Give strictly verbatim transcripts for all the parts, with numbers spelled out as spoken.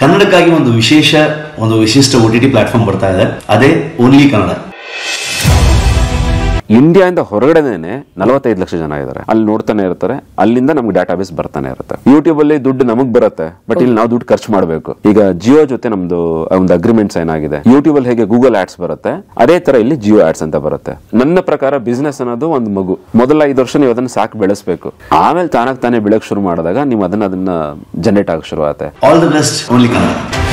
ಕನ್ನಡಕ್ಕಾಗಿ ಒಂದು ವಿಶೇಷ ಒಂದು ವಿಶಿಷ್ಟ ಒ ಟಿ ಟಿ ಪ್ಲಾಟ್ಫಾರ್ಮ್ ಬರ್ತಾ ಇದೆ, ಅದೇ ಓನ್ಲಿ ಕನ್ನಡ. ಇಂಡಿಯಾದಿಂದ ಹೊರಗಡೆನೆ ನಲವತ್ತೈದು ಲಕ್ಷ ಜನ ಇದ್ದಾರೆ, ಅಲ್ಲಿ ನೋಡ್ತಾನೆ ಇರ್ತಾರೆ, ಅಲ್ಲಿಂದ ನಮ್ಗೆ ಡಾಟಾಬೇಸ್ ಬರ್ತಾನೆ ಇರುತ್ತೆ. ಯೂಟ್ಯೂಬ್ ಅಲ್ಲಿ ದುಡ್ಡು ನಮಗ್ ಬರುತ್ತೆ, ಬಟ್ ಇಲ್ಲಿ ನಾವು ದುಡ್ಡು ಖರ್ಚು ಮಾಡಬೇಕು. ಈಗ ಜಿಯೋ ಜೊತೆ ನಮ್ದು ಒಂದು ಅಗ್ರಿಮೆಂಟ್ ಸೈನ್ ಆಗಿದೆ. ಯೂಟ್ಯೂಬ್ ಅಲ್ಲಿ ಹೇಗೆ ಗೂಗಲ್ ಆಡ್ಸ್ ಬರುತ್ತೆ, ಅದೇ ತರ ಇಲ್ಲಿ ಜಿಯೋ ಆಡ್ಸ್ ಅಂತ ಬರುತ್ತೆ. ನನ್ನ ಪ್ರಕಾರ ಬಿಸ್ನೆಸ್ ಅನ್ನೋದು ಒಂದು ಮಗು. ಮೊದಲ ಐದು ವರ್ಷ ನೀವು ಅದನ್ನ ಸಾಕು ಬೆಳೆಸಬೇಕು, ಆಮೇಲೆ ತಾನಾಗ್ ತಾನೇ ಬೆಳಕ್ ಶುರು ಮಾಡಿದಾಗ ನೀವು ಅದನ್ನ ಅದನ್ನ ಜನರೇಟ್ ಆಗಕ್ಕೆ ಶುರು ಆಗುತ್ತೆ. All the best only Kannada.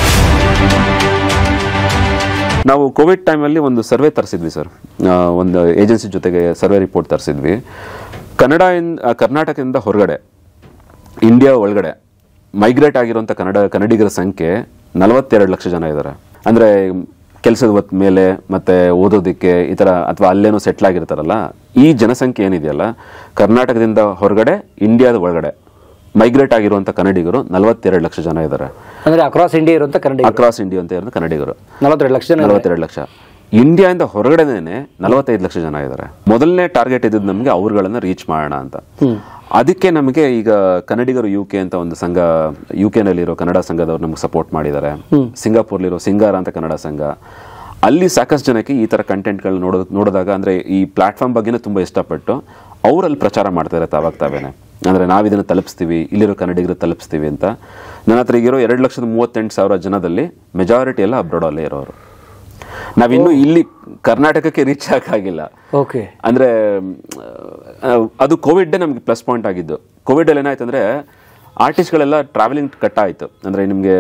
ನಾವು ಕೋವಿಡ್ ಟೈಮಲ್ಲಿ ಒಂದು ಸರ್ವೆ ತರಿಸಿದ್ವಿ ಸರ್, ಒಂದು ಏಜೆನ್ಸಿ ಜೊತೆಗೆ ಸರ್ವೆ ರಿಪೋರ್ಟ್ ತರಿಸಿದ್ವಿ. ಕನ್ನಡ ಕರ್ನಾಟಕದಿಂದ ಹೊರಗಡೆ ಇಂಡಿಯಾ ಒಳಗಡೆ ಮೈಗ್ರೇಟ್ ಆಗಿರುವಂಥ ಕನ್ನಡ ಕನ್ನಡಿಗರ ಸಂಖ್ಯೆ ನಲವತ್ತೆರಡು ಲಕ್ಷ ಜನ ಇದ್ದಾರೆ. ಅಂದರೆ ಕೆಲಸದ ಹೊತ್ತು ಮೇಲೆ ಮತ್ತು ಓದೋದಕ್ಕೆ ಈ ಥರ ಅಥವಾ ಅಲ್ಲೇನೋ ಸೆಟ್ಲ್ ಆಗಿರ್ತಾರಲ್ಲ, ಈ ಜನಸಂಖ್ಯೆ ಏನಿದೆಯಲ್ಲ ಕರ್ನಾಟಕದಿಂದ ಹೊರಗಡೆ ಇಂಡಿಯಾದ ಒಳಗಡೆ ಮೈಗ್ರೇಟ್ ಆಗಿರುವಂಥ ಕನ್ನಡಿಗರು ನಲವತ್ತೆರಡು ಲಕ್ಷ ಜನ ಇದ್ದಾರೆ. ಅಂದ್ರೆ ಅಕ್ರಾಸ್ ಇಂಡಿಯಾ ಇರುವಂತ ಕನ್ನಡ ಅಕ್ರಾಸ್ ಇಂಡಿಯಾ ಅಂತ ಇರೋ ಕನ್ನಡಿಗರು ನಲವತ್ತೆರಡು ಲಕ್ಷ ನಲವತ್ತೆರಡು ಲಕ್ಷ ಇಂಡಿಯಾದಿಂದ ಹೊರಗಡೆನೆ ನಲವತ್ತೈದು ಲಕ್ಷ ಜನ ಇದ್ದಾರೆ. ಮೊದಲನೇ ಟಾರ್ಗೆಟ್ ಇದ್ದದ್ದು ನಮಗೆ ಅವ್ರುಗಳನ್ನ ರೀಚ್ ಮಾಡೋಣ ಅಂತ. ಅದಕ್ಕೆ ನಮಗೆ ಈಗ ಕನ್ನಡಿಗರು ಯು ಕೆ ಅಂತ ಒಂದು ಸಂಘ, ಯು ಕೆ ನಲ್ಲಿರೋ ಕನ್ನಡ ಸಂಘದವ್ರು ನಮ್ಗೆ ಸಪೋರ್ಟ್ ಮಾಡಿದ್ದಾರೆ. ಸಿಂಗಾಪುರ್ಲಿರೋ ಸಿಂಗಾರ ಅಂತ ಕನ್ನಡ ಸಂಘ, ಅಲ್ಲಿ ಸಾಕಷ್ಟು ಜನಕ್ಕೆ ಈ ತರ ಕಂಟೆಂಟ್ಗಳು ನೋಡೋ ನೋಡಿದಾಗ ಅಂದ್ರೆ ಈ ಪ್ಲಾಟ್ಫಾರ್ಮ್ ಬಗ್ಗೆನೇ ತುಂಬಾ ಇಷ್ಟಪಟ್ಟು ಅವರಲ್ಲಿ ಪ್ರಚಾರ ಮಾಡ್ತಾರೆ ತಾವಾಗ ತಾವೇನೆ. ಅಂದ್ರೆ ನಾವು ಇದನ್ನ ತಲುಪಿಸ್ತೀವಿ, ಇಲ್ಲಿರೋ ಕನ್ನಡಿಗರು ತಲುಪಿಸ್ತೀವಿ ಅಂತ. ನನ್ನ ಹತ್ರ ಈಗಿರೋ ಎರಡು ಲಕ್ಷದ ಮೂವತ್ತೆಂಟು ಸಾವಿರ ಜನದಲ್ಲಿ ಮೆಜಾರಿಟಿ ಎಲ್ಲ ಅಬ್ರಾಡ್ ಅಲ್ಲೇ ಇರೋರು. ನಾವಿನ್ನು ಇಲ್ಲಿ ಕರ್ನಾಟಕಕ್ಕೆ ರೀಚ್ ಆಗಿಲ್ಲ. ಓಕೆ, ಅಂದ್ರೆ ಅದು ಕೋವಿಡ್ ನಮ್ಗೆ ಪ್ಲಸ್ ಪಾಯಿಂಟ್ ಆಗಿದ್ದು. ಕೋವಿಡ್ ಅಲ್ಲಿ ಏನಾಯ್ತು ಅಂದ್ರೆ ಆರ್ಟಿಸ್ಟ್ಗಳೆಲ್ಲ ಟ್ರಾವೆಲಿಂಗ್ ಕಟ್ ಆಯ್ತು. ಅಂದ್ರೆ ನಿಮ್ಗೆ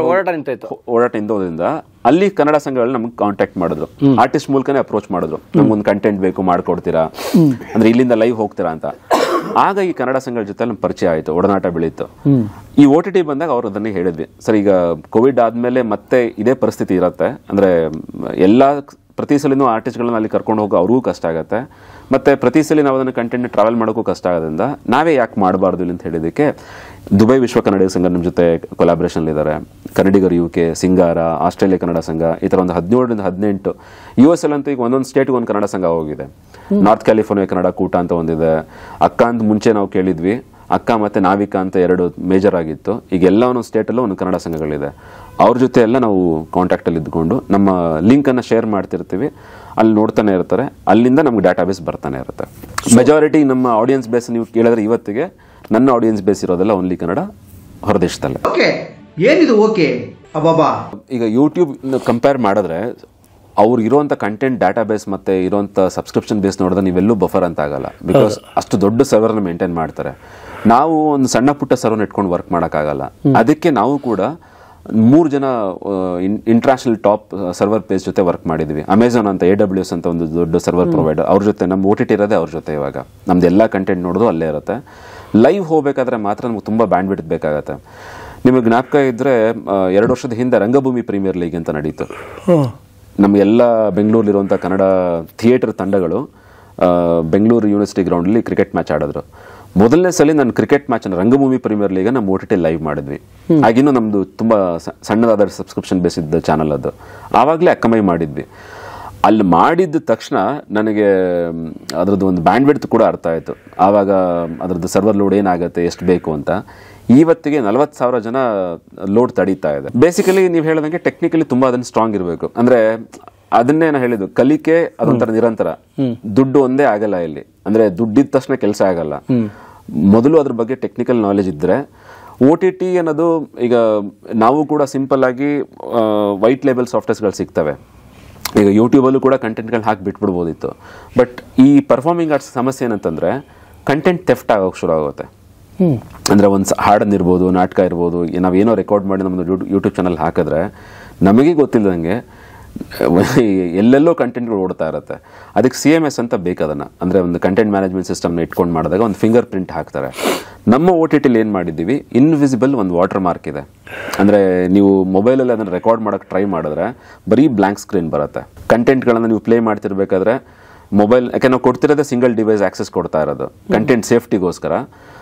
ಓಡಾಟ ಇಂದೋದ್ರಿಂದ ಅಲ್ಲಿ ಕನ್ನಡ ಸಂಘಗಳು ನಮ್ಗೆ ಕಾಂಟ್ಯಾಕ್ಟ್ ಮಾಡಿದ್ರು, ಆರ್ಟಿಸ್ಟ್ ಮೂಲಕನೇ ಅಪ್ರೋಚ್ ಮಾಡಿದ್ರು, ನಮ್ಗೊಂದು ಕಂಟೆಂಟ್ ಬೇಕು ಮಾಡ್ಕೊಡ್ತೀರಾ, ಅಂದ್ರೆ ಇಲ್ಲಿಂದ ಲೈವ್ ಹೋಗ್ತೀರಾ ಅಂತ. ಆಗ ಈ ಕನ್ನಡ ಸಂಘಗಳ ಜೊತೆ ನಮ್ಗೆ ಪರಿಚಯ ಆಯ್ತು, ಒಡನಾಟ ಬೆಳೀತು. ಈ ಓ ಟಿ ಟಿ ಬಂದಾಗ ಅವ್ರು ಅದನ್ನೇ ಹೇಳಿದ್ವಿ, ಸರ್ ಈಗ ಕೋವಿಡ್ ಆದ್ಮೇಲೆ ಮತ್ತೆ ಇದೇ ಪರಿಸ್ಥಿತಿ ಇರುತ್ತೆ, ಅಂದ್ರೆ ಎಲ್ಲಾ ಪ್ರತಿ ಸಲಿನೂ ಆರ್ಟಿಸ್ಟ್ಗಳನ್ನ ಅಲ್ಲಿ ಕರ್ಕೊಂಡು ಹೋಗೋ ಅವ್ರಿಗೂ ಕಷ್ಟ ಆಗುತ್ತೆ, ಮತ್ತೆ ಪ್ರತಿ ಸಲ ನಾವು ಅದನ್ನು ಕಂಟೆಂಟ್ ಟ್ರಾವೆಲ್ ಮಾಡೋಕ್ಕೂ ಕಷ್ಟ ಆಗೋದ್ರಿಂದ ನಾವೇ ಯಾಕೆ ಮಾಡಬಾರ್ದು ಅಂತ ಹೇಳಿದಕ್ಕೆ ದುಬೈ ವಿಶ್ವ ಕನ್ನಡಿಗ ಸಂಘ ನಮ್ಮ ಜೊತೆ ಕೊಲಾಬ್ರೇಷನ್ ಇದ್ದಾರೆ. ಕನ್ನಡಿಗರು U K, Singapore, Australia Kannada Sangha, ಈ ಥರ ಒಂದು ಹದಿನೇಳರಿಂದ ಹದಿನೆಂಟು. ಯು ಎಸ್ ಎಲ್ ಅಂತೂ ಈಗ ಒಂದೊಂದು ಸ್ಟೇಟ್ಗೆ ಒಂದು ಕನ್ನಡ ಸಂಘ ಹೋಗಿದೆ. ನಾರ್ತ್ ಕ್ಯಾಲಿಫೋರ್ನಿಯಾ ಕನ್ನಡ ಕೂಟ ಅಂತ ಒಂದಿದೆ. ಅಕ್ಕ ಅಂತ ಮುಂಚೆ ನಾವು ಕೇಳಿದ್ವಿ, ಅಕ್ಕ ಮತ್ತೆ ನಾವಿಕಾ ಅಂತ ಎರಡು ಮೇಜರ್ ಆಗಿತ್ತು. ಈಗ ಎಲ್ಲ ಒಂದೊಂದು ಸ್ಟೇಟಲ್ಲೂ ಒಂದು ಕನ್ನಡ ಸಂಘಗಳಿದೆ. ಅವ್ರ ಜೊತೆ ಎಲ್ಲ ನಾವು ಕಾಂಟ್ಯಾಕ್ಟಲ್ಲಿ ಇದ್ಕೊಂಡು ನಮ್ಮ ಲಿಂಕನ್ನು ಶೇರ್ ಮಾಡ್ತಿರ್ತೀವಿ, ಅಲ್ಲಿ ನೋಡ್ತಾನೆ ಇರ್ತಾರೆ, ಅಲ್ಲಿಂದ ನಮ್ಗೆ ಡಾಟಾಬೇಸ್ ಬರ್ತಾನೆ ಇರುತ್ತೆ. ಮೆಜಾರಿಟಿ ನಮ್ಮ ಆಡಿಯನ್ಸ್ ಬೇಸ್ ನೀವು ಕೇಳಿದ್ರೆ ಇವತ್ತಿಗೆ ನನ್ನ ಆಡಿಯನ್ಸ್ ಬೇಸ್ ಇರೋದೆಲ್ಲ ಓನ್ಲಿ ಕನ್ನಡ ಹೊರದೇಶದಲ್ಲೇ. ಏನಿದು ಓಕೆ ಅಬ್ಬಬ್ಬಾ. ಈಗ ಯೂಟ್ಯೂಬ್ ಕಂಪೇರ್ ಮಾಡಿದ್ರೆ ಅವ್ರು ಇರುವಂಥ ಕಂಟೆಂಟ್ ಡಾಟಾಬೇಸ್ ಮತ್ತೆ ಇರುವಂಥ ಸಬ್ಸ್ಕ್ರಿಪ್ಷನ್ ಬೇಸ್ ನೋಡಿದ್ರೆ ನೀವೆಲ್ಲೂ ಬಫರ್ ಅಂತ ಆಗಲ್ಲ. ಬಿಕಾಸ್ ಅಷ್ಟು ದೊಡ್ಡ ಸರ್ವರ್ನ ಮೇಂಟೈನ್ ಮಾಡ್ತಾರೆ. ನಾವು ಒಂದು ಸಣ್ಣ ಪುಟ್ಟ ಸರ್ವರ್ ಇಟ್ಕೊಂಡು ವರ್ಕ್ ಮಾಡೋಕ್ಕಾಗಲ್ಲ. ಅದಕ್ಕೆ ನಾವು ಕೂಡ ಮೂರು ಜನ ಇಂಟರ್ನ್ಯಾಷನಲ್ ಟಾಪ್ ಸರ್ವರ್ ಪೇಜ್ ಜೊತೆ ವರ್ಕ್ ಮಾಡಿದ್ವಿ. ಅಮೆಝಾನ್ ಅಂತ, ಎ ಡಬ್ಲ್ಯೂ ಎಸ್ ಅಂತ ಒಂದು ದೊಡ್ಡ ಸರ್ವರ್ ಪ್ರೊವೈಡರ್, ಅವ್ರ ಜೊತೆ ನಮ್ಮ ಓ ಟಿ ಟಿ ಇರೋದೇ ಅವ್ರ ಜೊತೆ. ಇವಾಗ ನಮ್ದು ಎಲ್ಲ ಕಂಟೆಂಟ್ ನೋಡೋದು ಅಲ್ಲೇ ಇರುತ್ತೆ. ಲೈವ್ ಹೋಗಬೇಕಾದ್ರೆ ಮಾತ್ರ ನಮ್ಗೆ ತುಂಬ ಬ್ಯಾಂಡ್ ಬಿಡ್ತ್ ಬೇಕಾಗತ್ತೆ. ನಿಮಗೆ ಜ್ಞಾಪಕ ಇದ್ರೆ ಎರಡು ವರ್ಷದ ಹಿಂದೆ ರಂಗಭೂಮಿ ಪ್ರೀಮಿಯರ್ ಲೀಗ್ ಅಂತ ನಡೀತು. ನಮ್ಮ ಎಲ್ಲ ಬೆಂಗಳೂರಲ್ಲಿರುವಂಥ ಕನ್ನಡ ಥಿಯೇಟರ್ ತಂಡಗಳು ಬೆಂಗಳೂರು ಯೂನಿವರ್ಸಿಟಿ ಗ್ರೌಂಡಲ್ಲಿ ಕ್ರಿಕೆಟ್ ಮ್ಯಾಚ್ ಆಡಿದ್ರು. ಮೊದಲನೇ ಸಲ ನಾನು cricket match Rangabhoomi premier league ನಮ್ಮ ಓ ಟಿ ಟಿ ಲೈವ್ ಮಾಡಿದ್ವಿ. ಆಗಿನ್ನೂ ನಮ್ದು ತುಂಬಾ ಸಣ್ಣದಾದ ಸಬ್ಸ್ಕ್ರಿಪ್ಷನ್ ಬೇಸಿದ್ದ ಚಾನಲ್ ಅದು. ಆವಾಗಲೇ ಅಕ್ಕಮೈ ಮಾಡಿದ್ವಿ. ಅಲ್ಲಿ ಮಾಡಿದ ತಕ್ಷಣ ನನಗೆ ಅದರದ್ದು ಒಂದು ಬ್ಯಾಂಡ್ ವಿಡ್ತ್ ಕೂಡ ಅರ್ಥ ಆಯಿತು. ಆವಾಗ ಅದರದ್ದು ಸರ್ವರ್ ಲೋಡ್ ಏನಾಗುತ್ತೆ, ಎಷ್ಟು ಬೇಕು ಅಂತ. ಇವತ್ತಿಗೆ ನಲ್ವತ್ತು ಸಾವಿರ ಜನ ಲೋಡ್ ತಡೀತಾ ಇದೆ. ಬೇಸಿಕಲಿ ನೀವು ಹೇಳಿದಂಗೆ ಟೆಕ್ನಿಕಲಿ ತುಂಬಾ ಅದನ್ನ ಸ್ಟ್ರಾಂಗ್ ಇರಬೇಕು. ಅಂದ್ರೆ ಅದನ್ನೇ ನಾ ಹೇಳಿದ್ದು, ಕಲಿಕೆ ಅದೊಂಥರ ನಿರಂತರ. ದುಡ್ಡು ಒಂದೇ ಆಗಲ್ಲ ಇಲ್ಲಿ. ಅಂದ್ರೆ ದುಡ್ಡಿದ ತಕ್ಷಣ ಕೆಲಸ ಆಗಲ್ಲ. ಮೊದಲು ಅದ್ರ ಬಗ್ಗೆ ಟೆಕ್ನಿಕಲ್ ನಾಲೆಜ್ ಇದ್ರೆ ಓ ಟಿ ಟಿ ಅನ್ನೋದು, ಈಗ ನಾವು ಕೂಡ ಸಿಂಪಲ್ ಆಗಿ ವೈಟ್ ಲೇಬಲ್ ಸಾಫ್ಟ್ವೇರ್ಸ್ಗಳು ಸಿಗ್ತವೆ. ಈಗ ಯೂಟ್ಯೂಬಲ್ಲೂ ಕೂಡ ಕಂಟೆಂಟ್ಗಳು ಹಾಕಿ ಬಿಟ್ಬಿಡ್ಬೋದಿತ್ತು. ಬಟ್ ಈ ಪರ್ಫಾರ್ಮಿಂಗ್ ಆರ್ಟ್ಸ್ ಸಮಸ್ಯೆ ಏನಂತಂದ್ರೆ ಕಂಟೆಂಟ್ ಥೆಫ್ಟ್ ಆಗೋಕೆ ಶುರು ಆಗುತ್ತೆ. ಅಂದ್ರೆ ಒಂದು ಹಾಡನ್ನಿರ್ಬೋದು, ನಾಟಕ ಇರ್ಬೋದು, ನಾವೇನೋ ರೆಕಾರ್ಡ್ ಮಾಡಿ ನಮ್ಮದು ಯೂಟ್ಯೂಬ್ ಚಾನಲ್ ಹಾಕಿದ್ರೆ ನಮಗೆ ಗೊತ್ತಿಲ್ಲದಂಗೆ ಎಲ್ಲೆಲ್ಲೋ ಕಂಟೆಂಟ್ಗಳು ಓಡ್ತಾ ಇರುತ್ತೆ. ಅದಕ್ಕೆ ಸಿ ಎಮ್ ಎಸ್ ಅಂತ ಬೇಕು. ಅದನ್ನು ಅಂದರೆ ಒಂದು ಕಂಟೆಂಟ್ ಮ್ಯಾನೇಜ್ಮೆಂಟ್ ಸಿಸ್ಟಮ್ನ ಇಟ್ಕೊಂಡು ಮಾಡಿದಾಗ ಒಂದು ಫಿಂಗರ್ ಪ್ರಿಂಟ್ ಹಾಕ್ತಾರೆ. ನಮ್ಮ ಓ ಟಿ ಟಿಲಿ ಏನು ಮಾಡಿದ್ದೀವಿ, ಇನ್ವಿಸಿಬಲ್ ಒಂದು ವಾಟರ್ ಮಾರ್ಕ್ ಇದೆ. ಅಂದರೆ ನೀವು ಮೊಬೈಲಲ್ಲಿ ಅದನ್ನು ರೆಕಾರ್ಡ್ ಮಾಡೋಕ್ಕೆ ಟ್ರೈ ಮಾಡಿದ್ರೆ ಬರೀ ಬ್ಲ್ಯಾಂಕ್ ಸ್ಕ್ರೀನ್ ಬರುತ್ತೆ. ಕಂಟೆಂಟ್ಗಳನ್ನು ನೀವು ಪ್ಲೇ ಮಾಡ್ತಿರ್ಬೇಕಾದ್ರೆ ಮೊಬೈಲ್, ಯಾಕೆ ನಾವು ಕೊಡ್ತಿರೋದೇ ಸಿಂಗಲ್ ಡಿವೈಸ್ ಆಕ್ಸೆಸ್ ಕೊಡ್ತಾ ಇರೋದು ಕಂಟೆಂಟ್ ಸೇಫ್ಟಿಗೋಸ್ಕರ.